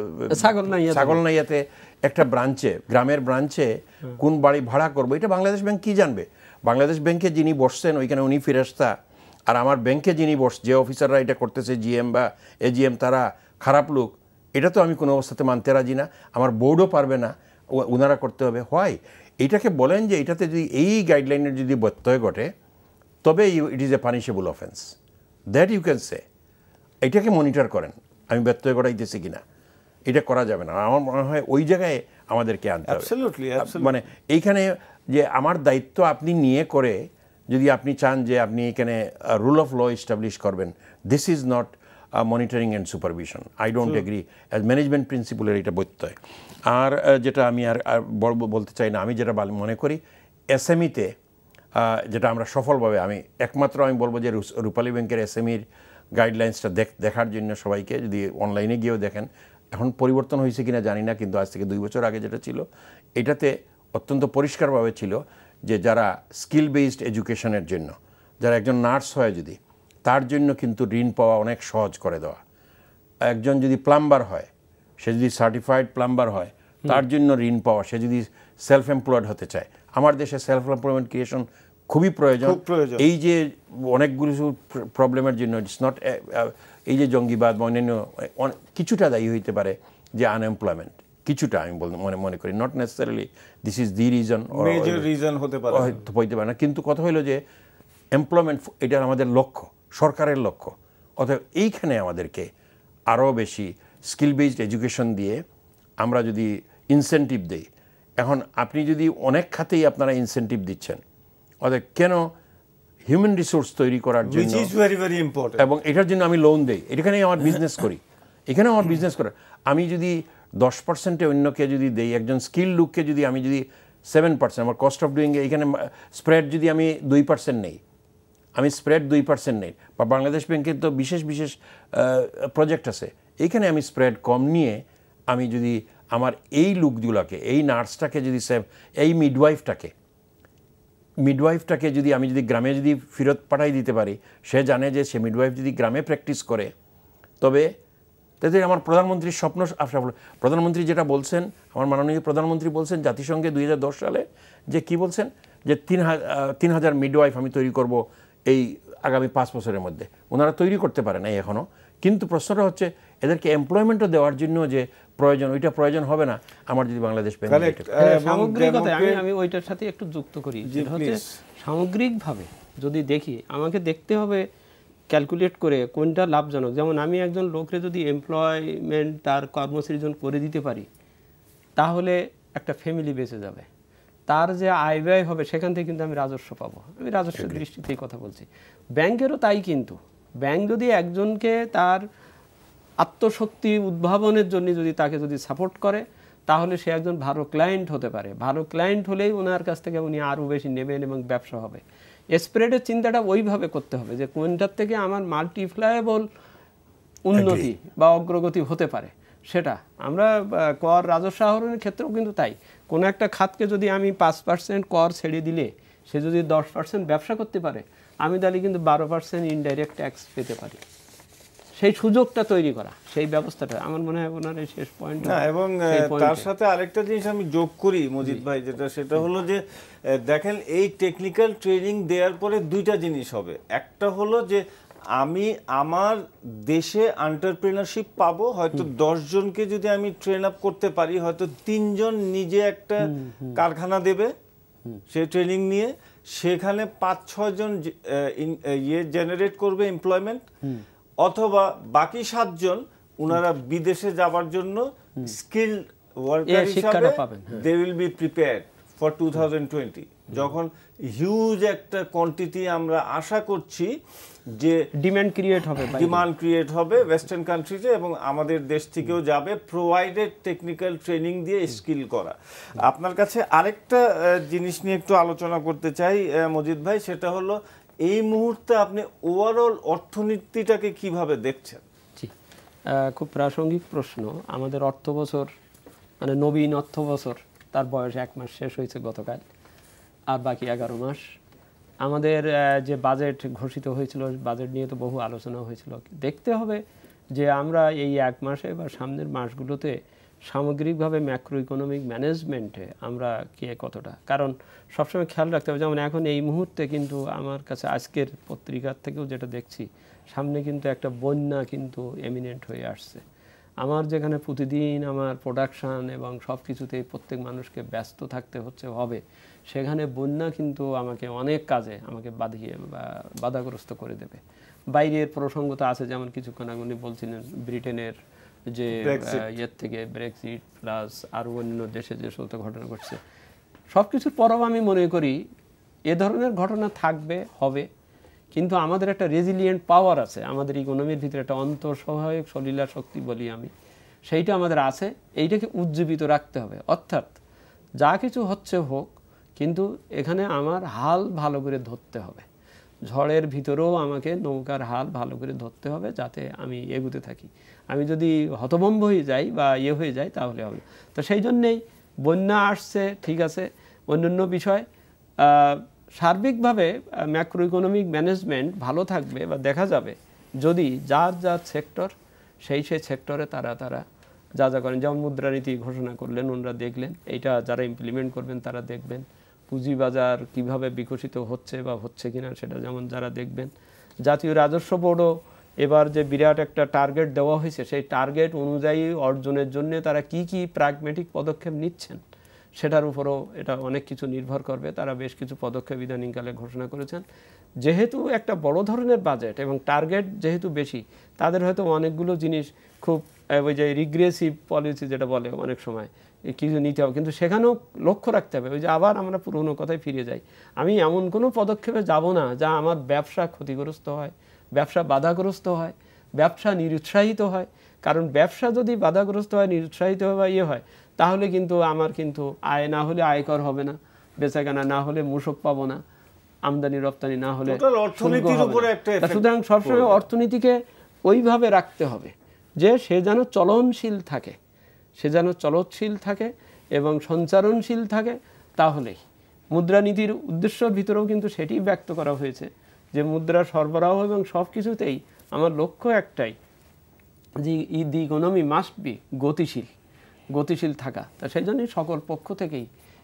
ছাগলনাইয়াতে একটা ব্রাঞ্চে, গ্রামের ব্রাঞ্চে কোন বাড়ি ভাড়া করবো, এটা বাংলাদেশ ব্যাংক কি জানবে? বাংলাদেশ ব্যাংকে যিনি বসছেন ওইখানে উনি ফেরেশতা, আর আমার ব্যাংকে যিনি বস, যে অফিসাররা এটা করতেছে, জিএম বা এজিএম, তারা খারাপ লোক, এটা তো আমি কোনো অবস্থাতে মানতে রাজি না, আমার বোর্ডও পারবে না, ওনারা করতে হবে। হয় এইটাকে বলেন যে এটাতে যদি এই গাইডলাইনের যদি ব্যত্যয় ঘটে, তবে it is a punishable offence, that you can say. এটাকে মনিটর করেন আমি ব্যত্যয় ঘটাইতেছি কিনা, এটা করা যাবে না। আমার মনে হয় ওই জায়গায় আমাদেরকে আনতে হবে। মানে এইখানে যে আমার দায়িত্ব আপনি নিয়ে করে যদি আপনি চান যে আপনি এখানে রুল অফ ল এস্টাবলিশ করবেন, this is not monitoring and supervision. I don't agree as management প্রিন্সিপলের এটা বৈত্যয়। আর যেটা আমি আর বলতে চাই না, আমি যেটা মনে করি এসএমইতে যেটা আমরা সফলভাবে, আমি একমাত্র আমি বলবো যে রূপালী ব্যাংকের এসএমইর গাইডলাইন্সটা দেখার জন্য সবাইকে, যদি অনলাইনে গিয়েও দেখেন, এখন পরিবর্তন হয়েছে কিনা জানি না, কিন্তু আজ থেকে দুই বছর আগে যেটা ছিল এটাতে অত্যন্ত পরিষ্কারভাবে ছিল যে যারা স্কিল বেসড এডুকেশনের জন্য, যারা একজন নার্স হয় যদি, তার জন্য কিন্তু ঋণ পাওয়া অনেক সহজ করে দেওয়া। একজন যদি প্লাম্বার হয়, সে যদি সার্টিফাইড প্লাম্বার হয়, তার জন্য ঋণ পাওয়া, সে যদি সেলফ এমপ্লয়েড হতে চায়। আমার দেশে সেলফ এমপ্লয়মেন্ট ক্রিয়েশন খুবই প্রয়োজন। এই যে অনেকগুলো প্রবলেমের জন্য ইটস নট, এই যে জঙ্গিবাদ বা অন্যান্য কিছুটা দায়ী হইতে পারে যে আনএমপ্লয়মেন্ট, কিছুটা আমি মনে মনে করি, not necessarily this is the reason, major reason হতে পারে হইতে পারে না। কিন্তু কথা হলো যে এমপ্লয়মেন্ট এটা আমাদের লক্ষ্য, সরকারের লক্ষ্য। অতএব এইখানে আমাদেরকে আরও বেশি স্কিল বেসড এডুকেশন দিয়ে আমরা যদি ইনসেন্টিভ দিই, এখন আপনি যদি অনেক খাতেই আপনারা ইনসেন্টিভ দিচ্ছেন, অতএব কেন হিউম্যান রিসোর্স তৈরি করার জন্য, এবং এটার জন্য আমি লোন দেই, এখানেই আমার বিজনেস করি, এখানেও আমার বিজনেস করার, আমি যদি দশ পার্সেন্টে অন্যকে যদি দেই, একজন স্কিল লোককে যদি আমি যদি সেভেন পার্সেন্ট আমার কস্ট অফ ডুইং, এখানে স্প্রেড যদি আমি দুই পার্সেন্ট নেই, আমি স্প্রেড দুই পার্সেন্ট নেই, বা বাংলাদেশ ব্যাংকের তো বিশেষ বিশেষ প্রজেক্ট আছে, এইখানে আমি স্প্রেড কম নিয়ে আমি যদি আমার এই লোকগুলোকে, এই নার্সটাকে যদি সেভ, এই মিডওয়াইফটাকে মিডওয়াইফটাকে যদি আমি যদি গ্রামে যদি ফেরত পাঠাই দিতে পারি, সে জানে যে সে মিডওয়াইফ যদি গ্রামে প্র্যাকটিস করে, তবে তাতে আমার প্রধানমন্ত্রীর স্বপ্ন সফল। প্রধানমন্ত্রী যেটা বলছেন, আমার মাননীয় প্রধানমন্ত্রী বলছেন জাতিসংঘে দুই হাজার দশ সালে, যে কি বলছেন, যে তিন তিন হাজার মিডওয়াইফ আমি তৈরি করব এই আগামী পাঁচ বছরের মধ্যে। ওনারা তৈরি করতে পারে নাই এখনও, কিন্তু প্রশ্নটা হচ্ছে এদেরকে এমপ্লয়মেন্টও দেওয়ার জন্য যে প্রয়োজন, ওইটা প্রয়োজন হবে না আমার যদি বাংলাদেশ ব্যাংক। সামগ্রিকতা আমি আমি ওইটার সাথে একটু যুক্ত করি, যেটা হচ্ছে সামগ্রিকভাবে যদি দেখি, আমাকে দেখতে হবে ক্যালকুলেট করে কোনটা লাভজনক। যেমন আমি একজন লোককে যদি এমপ্লয়মেন্ট তার কর্মসৃজন করে দিতে পারি, তাহলে একটা ফ্যামিলি বেঁচে যাবে, তার যে আয় ব্যয় হবে সেখান থেকে কিন্তু আমি রাজস্ব পাবো। আমি রাজস্বের দৃষ্টিতেই কথা বলছি। ব্যাংকেরও তাই, কিন্তু ব্যাংক যদি একজনকে তার আত্মশক্তি উদ্ভাবনের জন্য যদি তাকে যদি সাপোর্ট করে, তাহলে সে একজন ভালো ক্লায়েন্ট হতে পারে। ভালো ক্লায়েন্ট হলেই ওনার কাছ থেকে উনি আরও বেশি নেবেন এবং ব্যবসা হবে। স্প্রেডের চিন্তাটা ওইভাবে করতে হবে যে কোনটার থেকে আমার মাল্টিপ্লায়েবল উন্নতি বা অগ্রগতি হতে পারে সেটা। আমরা কর রাজস্ব আহরণের ক্ষেত্রেও কিন্তু তাই, কোনো একটা খাতকে যদি আমি পাঁচ পার্সেন্ট কর ছেড়ে দিলে সে যদি দশ পার্সেন্ট ব্যবসা করতে পারে, আমি তাহলে কিন্তু বারো পার্সেন্ট ইনডাইরেক্ট ট্যাক্স পেতে পারি। সেই সুযোগটা তৈরি করা, সেই ব্যবস্থাটা আমার মনে হয় ওনার এই শেষ পয়েন্ট। এবং তার সাথে আরেকটা জিনিস আমি যোগ করি মজিদ ভাই, যেটা সেটা হলো যে দেখেন এই টেকনিক্যাল ট্রেনিং দেওয়ার পরে দুইটা জিনিস হবে। একটা হলো যে আমি আমার দেশে এন্টারপ্রেনারশিপ পাবো, হয়তো দশ জনকে যদি আমি ট্রেন আপ করতে পারি, হয়তো তিনজন নিজে একটা কারখানা দেবে সে ট্রেনিং নিয়ে, সেখানে পাঁচ ছয় জন ইয়ে জেনারেট করবে এমপ্লয়মেন্ট, অথবা বাকি সাতজন উনারা বিদেশে যাবার জন্য স্কিলড ওয়ার্কার হিসাবে they will be prepared for two thousand twenty, যখন হিউজ একটা কোয়ান্টিটি আমরা আশা করছি যে ডিমান্ড ক্রিয়েট হবে, ডিমান্ড ক্রিয়েট হবে ওয়েস্টার্ন কান্ট্রিজে, এবং আমাদের দেশ থেকেও যাবে প্রোভাইডেড টেকনিক্যাল ট্রেনিং দিয়ে স্কিল করা। আপনার কাছে আরেকটা জিনিস নিয়ে একটু আলোচনা করতে চাই মজিদ ভাই, সেটা হলো এই মুহূর্তে আপনি ওভারঅল অর্থনীতিটাকে কিভাবে দেখছেন? জি, খুব প্রাসঙ্গিক প্রশ্ন। আমাদের অর্থ বছর মানে নবীন অর্থ বছর, তার বয়স এক মাস শেষ হয়েছে গতকাল, আর বাকি এগারো মাস। আমাদের যে বাজেট ঘোষিত হয়েছিল, বাজেট নিয়ে তো বহু আলোচনা হয়েছিল। দেখতে হবে যে আমরা এই এক মাসে বা সামনের মাসগুলোতে সামগ্রিকভাবে ম্যাক্রো ইকোনমিক ম্যানেজমেন্টে আমরা কে কতটা, কারণ সবসময় খেয়াল রাখতে হবে। যেমন এখন এই মুহূর্তে কিন্তু আমার কাছে আজকের পত্রিকার থেকেও যেটা দেখছি, সামনে কিন্তু একটা বন্যা কিন্তু এমিনেন্ট হয়ে আসছে। আমার যেখানে প্রতিদিন আমার প্রোডাকশান এবং সব কিছুতেই প্রত্যেক মানুষকে ব্যস্ত থাকতে হচ্ছে হবে, সেখানে বন্যা কিন্তু আমাকে অনেক কাজে আমাকে বাধিয়ে বা বাধাগ্রস্ত করে দেবে। বাইরের প্রসঙ্গ তো আছে, যেমন কিছুক্ষণ আগে উনি বলছিলেন ব্রিটেনের যে ইয়ের থেকে ব্রেক্সিট প্লাস আরও অন্য দেশে যে সমস্ত ঘটনা ঘটছে, সব কিছুর পরও আমি মনে করি এ ধরনের ঘটনা থাকবে, হবে, কিন্তু আমাদের একটা রেজিলিয়েন্ট পাওয়ার আছে, আমাদের ইকোনমির ভিতরে একটা অন্তঃসহায়ক সলিলা শক্তি বলি আমি, সেইটা আমাদের আছে। এইটাকে উজ্জীবিত রাখতে হবে। অর্থাৎ যা কিছু হচ্ছে হোক, কিন্তু এখানে আমার হাল ভালো করে ধরতে হবে। ঝড়ের ভিতরেও আমাকে নৌকার হাল ভালো করে ধরতে হবে, যাতে আমি এগুতে থাকি। আমি যদি হতভম্ব হয়ে যাই বা ইয়ে হয়ে যাই তাহলে হবে। তো সেই জন্যেই বন্যা আসছে, ঠিক আছে, অন্যান্য বিষয় সার্বিকভাবে ম্যাক্রো ইকোনমিক ম্যানেজমেন্ট ভালো থাকবে বা দেখা যাবে যদি যার যার সেক্টর সেই সেই সেক্টরে তারা তারা যা যা করেন। যেমন মুদ্রানীতি ঘোষণা করলেন, ওনারা দেখলেন, এইটা যারা ইমপ্লিমেন্ট করবেন তারা দেখবেন। পুঁজিবাজার কিভাবে বিকশিত হচ্ছে বা হচ্ছে কিনা সেটা যেমন যারা দেখবেন। জাতীয় রাজস্ব বোর্ডও এবার যে বিরাট একটা টার্গেট দেওয়া হয়েছে সেই টার্গেট অনুযায়ী অর্জনের জন্য তারা কি কি প্র্যাগম্যাটিক পদক্ষেপ নিচ্ছেন সেটার উপরও এটা অনেক কিছু নির্ভর করবে। তারা বেশ কিছু পদক্ষেপ ইদানিংকালে ঘোষণা করেছেন। যেহেতু একটা বড় ধরনের বাজেট এবং টার্গেট যেহেতু বেশি, তাদের হয়তো অনেকগুলো জিনিস খুব ওই যে রিগ্রেসিভ পলিসি যেটা বলে অনেক সময় কিছু নিতে হবে, কিন্তু সেখানেও লক্ষ্য রাখতে হবে। ওই যে আবার আমরা পুরোনো কথায় ফিরে যাই, আমি এমন কোনো পদক্ষেপে যাব না যা আমার ব্যবসা ক্ষতিগ্রস্ত হয়, ব্যবসা বাধাগ্রস্ত হয়, ব্যবসা নিরুৎসাহিত হয়। কারণ ব্যবসা যদি বাধাগ্রস্ত হয়, নিরুৎসাহিত হয় বা ইয়ে হয়, তাহলে কিন্তু আমার কিন্তু আয় না হলে আয়কর হবে না, বেচাকেনা না হলে মূসক পাবো না, আমদানি রপ্তানি না হলে অর্থনীতির উপরে একটা এফেক্ট। সুতরাং সবসময় অর্থনীতিকে ওইভাবে রাখতে হবে যে সে যেন চলনশীল থাকে, সে যেন চলনশীল থাকে এবং সঞ্চারণশীল থাকে। তাহলেই মুদ্রানীতির উদ্দেশ্যের ভিতরেও কিন্তু সেটি ব্যক্ত করা হয়েছে যে মুদ্রা সরবরাহ এবং সব কিছুতেই আমার লক্ষ্য একটাই যে দি ইকোনমি মাস্ট বি গতিশীল, গতিশীল থাকা। তা সেই জন্যই সকল পক্ষ থেকেই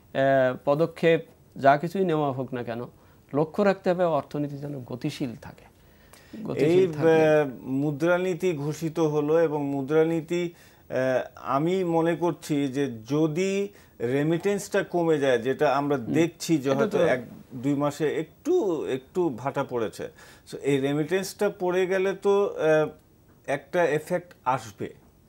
পদক্ষেপ যা কিছুই নেওয়া হোক না কেন লক্ষ্য রাখতে হবে অর্থনীতি যেন গতিশীল থাকে। এই মুদ্রানীতি ঘোষিত হলো এবং মুদ্রানীতি আমি মনে করছি যে যদি রেমিটেন্সটা কমে যায়, যেটা আমরা দেখছি যে হয়তো এক দুই মাসে একটু একটু ভাটা পড়েছে, সো এই রেমিটেন্সটা পড়ে গেলে তো একটা এফেক্ট আসবে।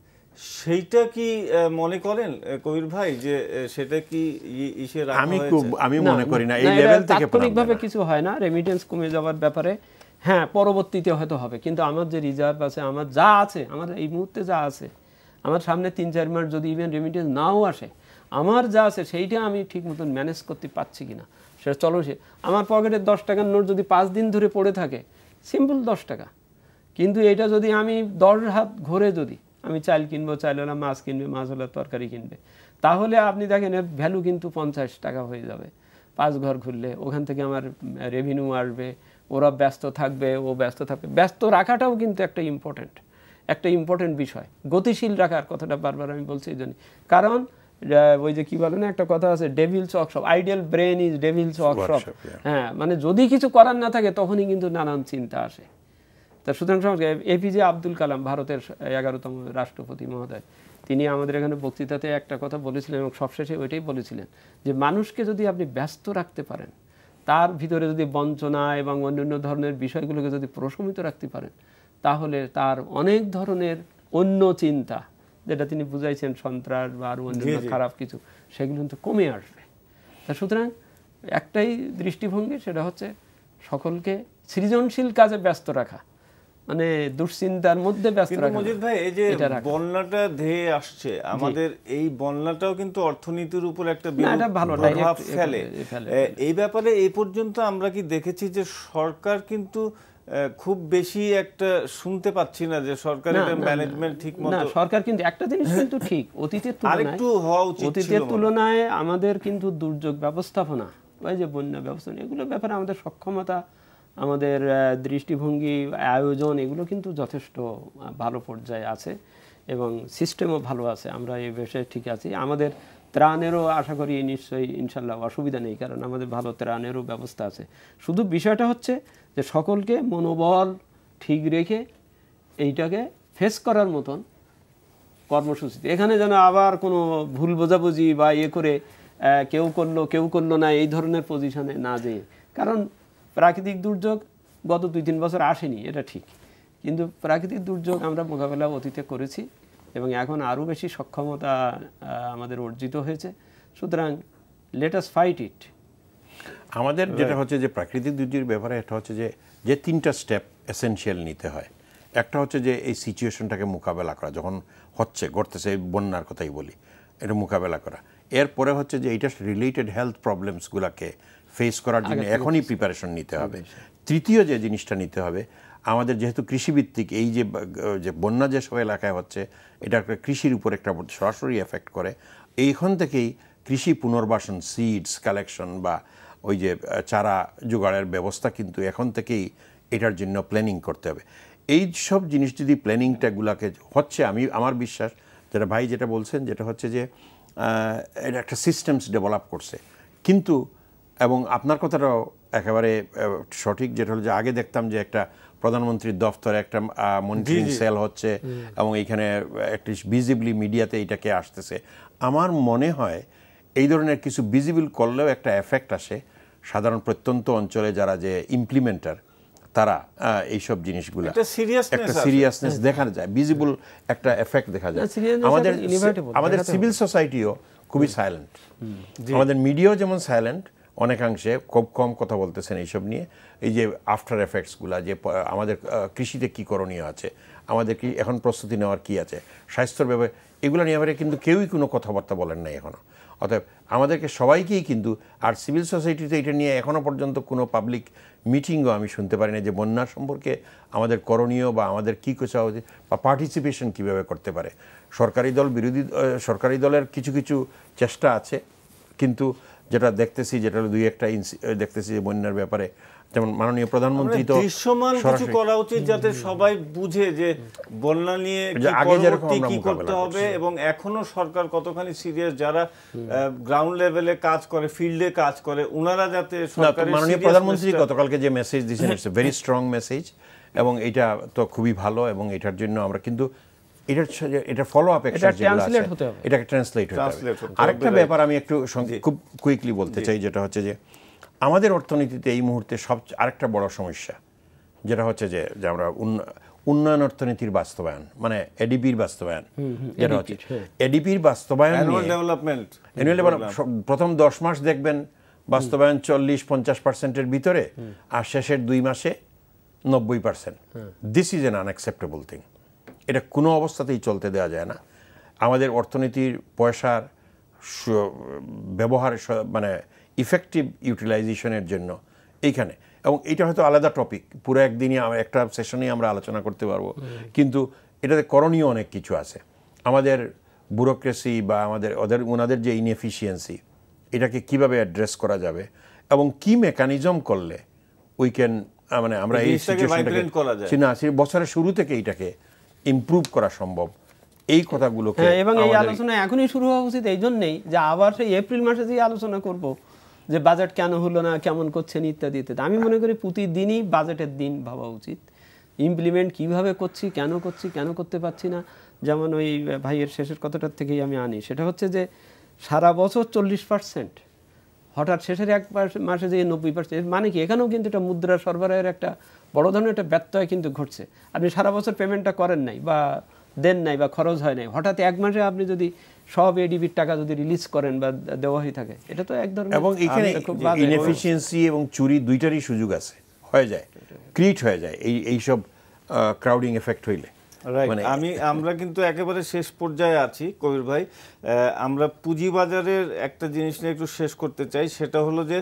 সেইটা কি মনে করেন কবির ভাই যে সেটা কি ইসে রাখা আমি হয়েছে? আমি মনে করি না এই লেভেল থেকে তাৎক্ষণিকভাবে কিছু হয় না রেমিটেন্স কমে যাওয়ার ব্যাপারে। হ্যাঁ, পরবর্তীতে হয়তো হবে, কিন্তু আমার যে রিজার্ভ আছে, আমার যা আছে, আমার এই মুহূর্তে যা আছে, আমার সামনে তিন চার মাস যদি ইভেন রেমিটেন্স নাও আসে, আমার যা আছে সেইটা আমি ঠিক মতন ম্যানেজ করতে পারছি কিনা সেটা চলো। সে আমার পকেটে দশ টাকার নোট যদি পাঁচ দিন ধরে পড়ে থাকে, সিম্পল দশ টাকা, কিন্তু এটা যদি আমি দশ হাত ঘুরে যদি আমি চাল কিনবো, চাইলওয়ালা মাছ কিনবে, মাছওয়ালা তরকারি কিনবে, তাহলে আপনি দেখেন ভ্যালু কিন্তু পঞ্চাশ টাকা হয়ে যাবে পাঁচ ঘর ঘুরলে। ওখান থেকে আমার রেভিনিউ আসবে, ওরা ব্যস্ত থাকবে, ও ব্যস্ত থাকবে। ব্যস্ত রাখাটাও কিন্তু একটা ইম্পর্টেন্ট একটা ইম্পর্টেন্ট বিষয়। গতিশীল রাখার কথাটা বারবার আমি বলছি এই জন্য, কারণ ওই যে কি বলে না একটা কথা আছে, devil's workshop, ideal brain is devil's workshop. হ্যাঁ, মানে যদি কিছু করার না থাকে তখনই কিন্তু নানান চিন্তা আসে। তা সুতরাং এপিজে আব্দুল কালাম, ভারতের এগারোতম রাষ্ট্রপতি মহোদয়, তিনি আমাদের এখানে বক্তৃতাতে একটা কথা বলেছিলেন এবং সবশেষে ওইটাই বলেছিলেন যে মানুষকে যদি আপনি ব্যস্ত রাখতে পারেন, তার ভিতরে যদি বঞ্চনা এবং অন্যান্য ধরনের বিষয়গুলোকে যদি প্রশমিত রাখতে পারেন, তাহলে তার অনেক ধরনের অন্য চিন্তা, যেটা তিনি বুঝাইছেন সন্ত্রাস বা আরও অন্যান্য খারাপ কিছু, সেগুলো কিন্তু কমে আসবে। তা সুতরাং একটাই দৃষ্টিভঙ্গি, সেটা হচ্ছে সকলকে সৃজনশীল কাজে ব্যস্ত রাখা, মানে দুশ্চিন্তার মধ্যে ব্যস্ত রাখা। মজিদ ভাই, এই যে বন্যাটা ধেয়ে আসছে আমাদের, এই বন্যাটাও কিন্তু অর্থনীতির উপর একটা প্রভাব ফেলে। এই ব্যাপারে এই পর্যন্ত আমরা কি দেখেছি যে সরকার কিন্তু খুব বেশি একটা শুনতে পাচ্ছি না যে সরকারের ম্যানেজমেন্ট ঠিক মতো। না, সরকার কিন্তু একটা জিনিস কিন্তু ঠিক, অতীতের তুলনায় অতীতের তুলনায় আমাদের কিন্তু দুর্যোগ ব্যবস্থাপনা, ওই যে বন্যা ব্যবস্থাপনা, এগুলো ব্যাপারে আমাদের সক্ষমতা, আমাদের দৃষ্টিভঙ্গি, আয়োজন, এগুলো কিন্তু যথেষ্ট ভালো পর্যায়ে আছে এবং সিস্টেমও ভালো আছে। আমরা এই বিষয়ে ঠিক আছি। আমাদের ত্রাণেরও আশা করি নিশ্চয়ই ইনশাল্লাহ অসুবিধা নেই, কারণ আমাদের ভালো ত্রাণেরও ব্যবস্থা আছে। শুধু বিষয়টা হচ্ছে যে সকলকে মনোবল ঠিক রেখে এইটাকে ফেস করার মতন কর্মসূচিতে, এখানে যেন আবার কোনো ভুল বোঝাবুঝি বা ইয়ে করে কেউ করলো কেউ করলো না এই ধরনের পজিশনে না যেয়ে, কারণ প্রাকৃতিক দুর্যোগ গত দুই তিন বছর আসেনি, এটা ঠিক, কিন্তু প্রাকৃতিক দুর্যোগ আমরা মোকাবেলা অতীতে করেছি এবং এখন আরও বেশি সক্ষমতা আমাদের অর্জিত হয়েছে। সুতরাং লেট আস ফাইট ইট। আমাদের যেটা হচ্ছে যে প্রাকৃতিক দুর্যোগের ব্যাপারে একটা হচ্ছে যে যে তিনটা স্টেপ এসেনশিয়াল নিতে হয়। একটা হচ্ছে যে এই সিচুয়েশনটাকে মোকাবেলা করা, যখন হচ্ছে ঘটতেছে, এই বন্যার কথাই বলি, এটা মোকাবেলা করা। এরপরে হচ্ছে যে এইটা রিলেটেড হেলথ প্রবলেমসগুলোকে ফেস করার জন্য এখনই প্রিপারেশন নিতে হবে। তৃতীয় যে জিনিসটা নিতে হবে, আমাদের যেহেতু কৃষিভিত্তিক, এই যে যে বন্যা যেসব এলাকায় হচ্ছে, এটা একটা কৃষির উপর একটা সরাসরি এফেক্ট করে। এইখান থেকেই কৃষি পুনর্বাসন, সিডস কালেকশন বা ওই যে চারা জোগাড়ের ব্যবস্থা কিন্তু এখন থেকেই এটার জন্য প্ল্যানিং করতে হবে। এই সব জিনিস যদি প্ল্যানিংটাগুলোকে হচ্ছে, আমি আমার বিশ্বাস যেটা ভাই যেটা বলছেন, যেটা হচ্ছে যে এটা একটা সিস্টেমস ডেভেলপ করছে, কিন্তু এবং আপনার কথাটাও একেবারে সঠিক, যেটা হলো যে আগে দেখতাম যে একটা প্রধানমন্ত্রীর দফতরে একটা মনিটরিং সেল হচ্ছে এবং এইখানে অ্যাটলিস্ট ভিজিবলি মিডিয়াতে এইটাকে আসতেছে। আমার মনে হয় এই ধরনের কিছু ভিজিবল করলেও একটা এফেক্ট আসে সাধারণ প্রত্যন্ত অঞ্চলে যারা যে ইমপ্লিমেন্টার তারা এইসব জিনিসগুলো একটা সিরিয়াসনেস দেখা যায়, ভিজিবল একটা এফেক্ট দেখা যায়। আমাদের আমাদের সিভিল সোসাইটিও খুবই সাইলেন্ট, আমাদের মিডিয়াও যেমন সাইলেন্ট, অনেকাংশে খুব কম কথা বলতেছেন এইসব নিয়ে। এই যে আফটার এফেক্টসগুলা, যে আমাদের কৃষিতে কী করণীয় আছে, আমাদের কি এখন প্রস্তুতি নেওয়ার কী আছে, স্বাস্থ্যের ব্যাপারে, এগুলো নিয়ে আবার কিন্তু কেউই কোনো কথাবার্তা বলেন নাই এখনও। অতএব আমাদেরকে সবাইকেই কিন্তু, আর সিভিল সোসাইটিতে এটা নিয়ে এখনও পর্যন্ত কোনো পাবলিক মিটিংও আমি শুনতে পারি না যে বন্যা সম্পর্কে আমাদের করণীয় বা আমাদের কী কোচা উচিত বা পার্টিসিপেশন কীভাবে করতে পারে। সরকারি দল বিরোধী সরকারি দলের কিছু কিছু চেষ্টা আছে, কিন্তু যেটা দেখতেছি যেটা দুই একটা দেখতেছি যে বন্যার ব্যাপারে, যেমন মাননীয় প্রধানমন্ত্রী তো দৃশ্যমান কিছু করা উচিত যাতে সবাই বুঝে যে বন্যা নিয়ে কি করতে হবে এবং এখনো সরকার কতখানি সিরিয়াস, যারা গ্রাউন্ড লেভেলে কাজ করে, ফিল্ডে কাজ করে, ওনারা যাতে সরকারের মাননীয় প্রধানমন্ত্রী গতকালকে যে মেসেজ দিয়েছেন it's a very strong message এবং এটা তো খুবই ভালো এবং এটার জন্য আমরা কিন্তু এটার এটা ফলো আপ একটা এটাকে ট্রান্সলেট হতে হবে। আরেকটা ব্যাপার আমি একটু খুব কুইকলি বলতে চাই, যেটা হচ্ছে যে আমাদের অর্থনীতিতে এই মুহূর্তে সব আরেকটা বড় সমস্যা যেটা হচ্ছে যে যে আমরা উন্নয়ন অর্থনীতির বাস্তবায়ন, মানে এডিপির বাস্তবায়ন, যেটা হচ্ছে এডিপির বাস্তবায়ন ডেভেলপমেন্ট প্রথম দশ মাস দেখবেন বাস্তবায়ন চল্লিশ পঞ্চাশ পার্সেন্টের ভিতরে, আর শেষের দুই মাসে নব্বই percent. This is an unacceptable thing. এটা কোনো অবস্থাতেই চলতে দেওয়া যায় না। আমাদের অর্থনীতির পয়সার ব্যবহার মানে ইফেক্টিভ ইউটিলাইজেশনের জন্য এইখানে, এবং এটা হয়তো আলাদা টপিক, পুরো একদিনই একটা সেশনেই আমরা আলোচনা করতে পারবো, কিন্তু এটাতে করণীয় অনেক কিছু আছে। আমাদের ব্যুরোক্রেসি বা আমাদের ওদের ওনাদের যে ইনএফিসিয়েন্সি, এটাকে কিভাবে অ্যাড্রেস করা যাবে এবং কি মেকানিজম করলে উই ক্যান মানে আমরা এই সিচুয়েশনটাকে না বছরের শুরু থেকে এইটাকে ইমপ্রুভ করা সম্ভব, এই কথাগুলোকে এবং এই আলোচনা এখনই শুরু হওয়া উচিত। এই জন্যেই যে আবার সেই এপ্রিল মাসে যে আলোচনা করব যে বাজেট কেন হলো না, কেমন করছেন ইত্যাদি ইত্যাদি। আমি মনে করি প্রতিদিনই বাজেটের দিন ভাবা উচিত, ইমপ্লিমেন্ট কিভাবে করছি, কেন করছি, কেন করতে পারছি না। যেমন ওই ভাইয়ের শেষের কথাটার থেকেই আমি আনি, সেটা হচ্ছে যে সারা বছর চল্লিশ পার্সেন্ট, হঠাৎ শেষের এক মাসে যে নব্বই পার্সেন্ট, মানে কি এখানেও কিন্তু এটা মুদ্রা সরবরাহের একটা বড় ধরনের একটা ব্যত্যয় কিন্তু ঘটছে। আপনি সারা বছর পেমেন্টটা করেন নাই বা দেন নাই বা খরচ হয় নাই, হঠাৎ এক মাসে আপনি যদি সব এডিবির টাকা যদি রিলিজ করেন বা দেওয়া হয়ে থাকে, এটা তো এক ধরনের, এবং এখানে ইনএফিসিয়েন্সি এবং চুরি দুইটারই সুযোগ আছে, হয়ে যায়, ক্রিয়েট হয়ে যায় এই এইসব ক্রাউডিং এফেক্ট হইলে। মানে আমি আমরা কিন্তু একেবারে শেষ পর্যায়ে আছি কবির ভাই। আমরা পুঁজিবাজারের একটা জিনিস নিয়ে একটু শেষ করতে চাই, সেটা হলো যে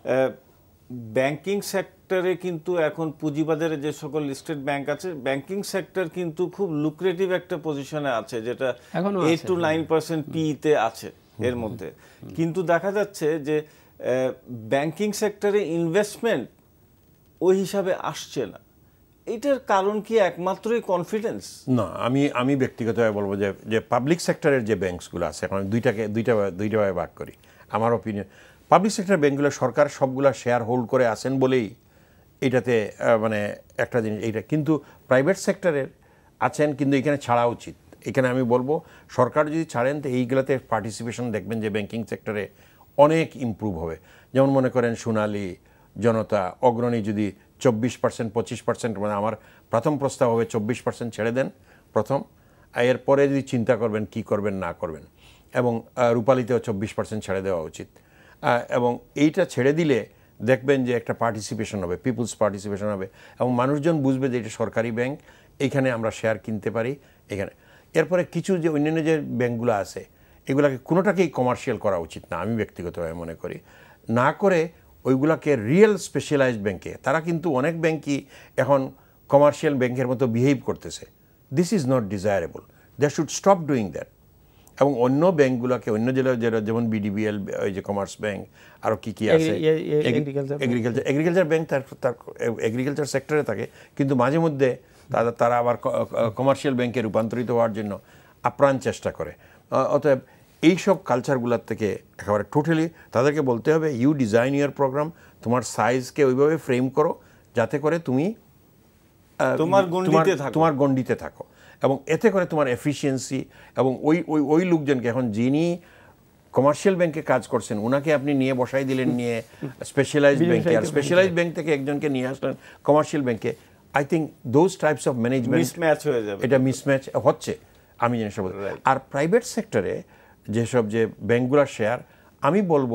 ব্যাংকিং সেক্টরে কিন্তু এখন পুঁজিবাজারে যে সকল লিস্টেড ব্যাংক আছে, ব্যাংকিং সেক্টর কিন্তু খুব লুক্রেটিভ একটা পজিশনে আছে, যেটা এইট টু নাইন পার্সেন্ট পিতে আছে এর মধ্যে। কিন্তু দেখা যাচ্ছে যে ব্যাংকিং সেক্টরে ইনভেস্টমেন্ট ওই হিসাবে আসছে না। এটার কারণ কি একমাত্রই কনফিডেন্স? না, আমি আমি ব্যক্তিগতভাবে বলবো যে যে পাবলিক সেক্টরের যে ব্যাংকসগুলো আছে, এখন দুইটাকে দুইটা দুইটাভাবে ভাগ করি। আমার অপিনিয়ন, পাবলিক সেক্টর ব্যাংকগুলো সরকার সবগুলা শেয়ার হোল্ড করে আসেন বলেই এটাতে মানে একটা জিনিস এইটা, কিন্তু প্রাইভেট সেক্টরের আছেন কিন্তু এখানে ছাড়া উচিত। এখানে আমি বলবো সরকার যদি ছাড়েন তো এইগুলোতে পার্টিসিপেশন দেখবেন যে ব্যাংকিং সেক্টরে অনেক ইমপ্রুভ হবে। যেমন মনে করেন সোনালী, জনতা, অগ্রণী যদি চব্বিশ পার্সেন্ট পঁচিশ পার্সেন্ট মানে আমার প্রথম প্রস্তাব হবে চব্বিশ পার্সেন্ট ছেড়ে দেন প্রথম, এরপরে যদি চিন্তা করবেন কি করবেন না করবেন, এবং রূপালীতেও চব্বিশ পার্সেন্ট ছেড়ে দেওয়া উচিত। এবং এইটা ছেড়ে দিলে দেখবেন যে একটা পার্টিসিপেশন হবে, পিপুলস পার্টিসিপেশন হবে, এবং মানুষজন বুঝবে যে এটা সরকারি ব্যাংক, এখানে আমরা শেয়ার কিনতে পারি এখানে। এরপরে কিছু যে অন্যান্য যে ব্যাংকগুলো আছে এগুলাকে কোনোটাকেই কমার্শিয়াল করা উচিত না, আমি ব্যক্তিগতভাবে মনে করি। না করে ওইগুলাকে রিয়েল স্পেশালাইজড ব্যাংকে, তারা কিন্তু অনেক ব্যাংকই এখন কমার্শিয়াল ব্যাংকের মতো বিহেভ করতেছে। This is not desirable, they should stop doing that. এবং অন্য ব্যাংকগুলোকে অন্য জেলায় যেটা যেমন বিডিবিএল, ওই যে কমার্স ব্যাংক, আরও কী কী আছে, এগ্রিকালচার এগ্রিকালচার ব্যাংক তার তার এগ্রিকালচার সেক্টরে থাকে, কিন্তু মাঝে মধ্যে তারা তারা আবার কমার্শিয়াল ব্যাংকে রূপান্তরিত হওয়ার জন্য আপ্রাণ চেষ্টা করে। অতএব এইসব কালচারগুলোর থেকে একেবারে টোটালি তাদেরকে বলতে হবে ইউ ডিজাইন ইয়ার প্রোগ্রাম, তোমার সাইজকে ওইভাবে ফ্রেম করো যাতে করে তুমি তোমার গণ্ডিতে থাকো তোমার গণ্ডিতে থাকো এবং এতে করে তোমার এফিসিয়েন্সি এবং ওই ওই ওই লোকজনকে এখন যিনি কমার্শিয়াল ব্যাংকে কাজ করছেন ওনাকে আপনি নিয়ে বসাই দিলেন নিয়ে স্পেশালাইজড ব্যাংকে, আর স্পেশালাইজড ব্যাংক থেকে একজনকে নিয়ে আসলেন কমার্শিয়াল ব্যাংকে। I think those types of management mismatch হয়ে যাবে, এটা মিসম্যাচ হচ্ছে আমি জিনিসটা বলতে। আর প্রাইভেট সেক্টরে যেসব যে ব্যাংকগুলোর শেয়ার, আমি বলবো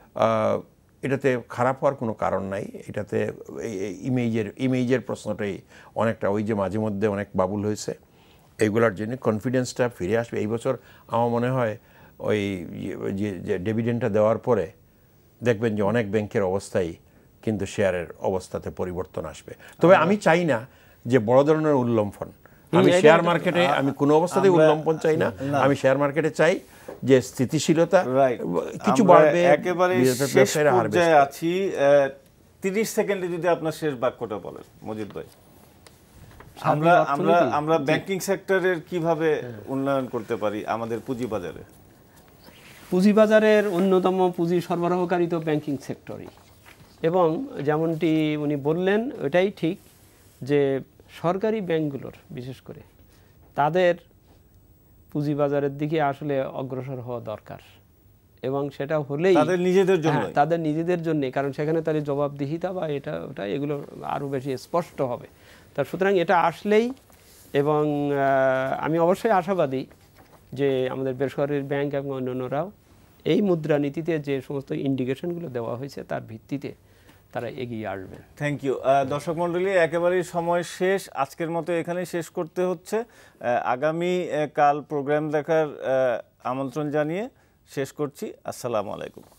এটাতে খারাপ হওয়ার কোনো কারণ নাই। এটাতে ইমেজের ইমেজের প্রশ্নটাই অনেকটা ওই যে মাঝে মধ্যে অনেক বাবুল হয়েছে, এইগুলোর জন্য কনফিডেন্সটা ফিরে আসবে। এই বছর আমার মনে হয় ওই যে ডিভিডেন্ডটা দেওয়ার পরে দেখবেন যে অনেক ব্যাংকের অবস্থাই কিন্তু শেয়ারের অবস্থাতে পরিবর্তন আসবে। তবে আমি চাই না যে বড় ধরনের উল্লম্ফন। আমি শেয়ার মার্কেটে আমি কোনো অবস্থাতেই উল্লম্ফন চাই না। আমি শেয়ার মার্কেটে চাই যে স্থিতিশীলতা, কিছু বাড়বে। একেবারে শেষ পর্যায়ে আছি, তিরিশ সেকেন্ডে যদি আপনার শেষ বাক্যটা বলেন মজিদ ভাই। আমরা আমরা আমরা ব্যাংকিং সেক্টরের কিভাবে উন্নয়ন করতে পারি আমাদের পুঁজিবাজারে? পুঁজিবাজারের অন্যতম পুঁজি সরবরাহকারী তো ব্যাংকিং সেক্টরই, এবং যেমনটি উনি বললেন ওটাই ঠিক যে সরকারি ব্যাংকগুলোর বিশেষ করে তাদের পুঁজিবাজারের দিকে আসলে অগ্রসর হওয়া দরকার, এবং সেটা হলেই তাদের নিজেদের জন্য, তাদের নিজেদের জন্য, কারণ সেখানে তাদের জবাবদিহিতা বা এটা ওটা এগুলো আরও বেশি স্পষ্ট হবে। তা সুতরাং এটা আসলেই, এবং আমি অবশ্যই আশাবাদী যে আমাদের বেসরকারি ব্যাংক এবং অন্যান্যরাও এই মুদ্রানীতিতে যে সমস্ত ইন্ডিকেশনগুলো দেওয়া হয়েছে তার ভিত্তিতে তারা এগিয়ে আসবেন। Thank you. দর্শক মণ্ডলী, একেবারেই সময় শেষ, আজকের মতো এখানেই শেষ করতে হচ্ছে। আগামী কাল প্রোগ্রাম দেখার আমন্ত্রণ জানিয়ে শেষ করছি। আসসালামু আলাইকুম।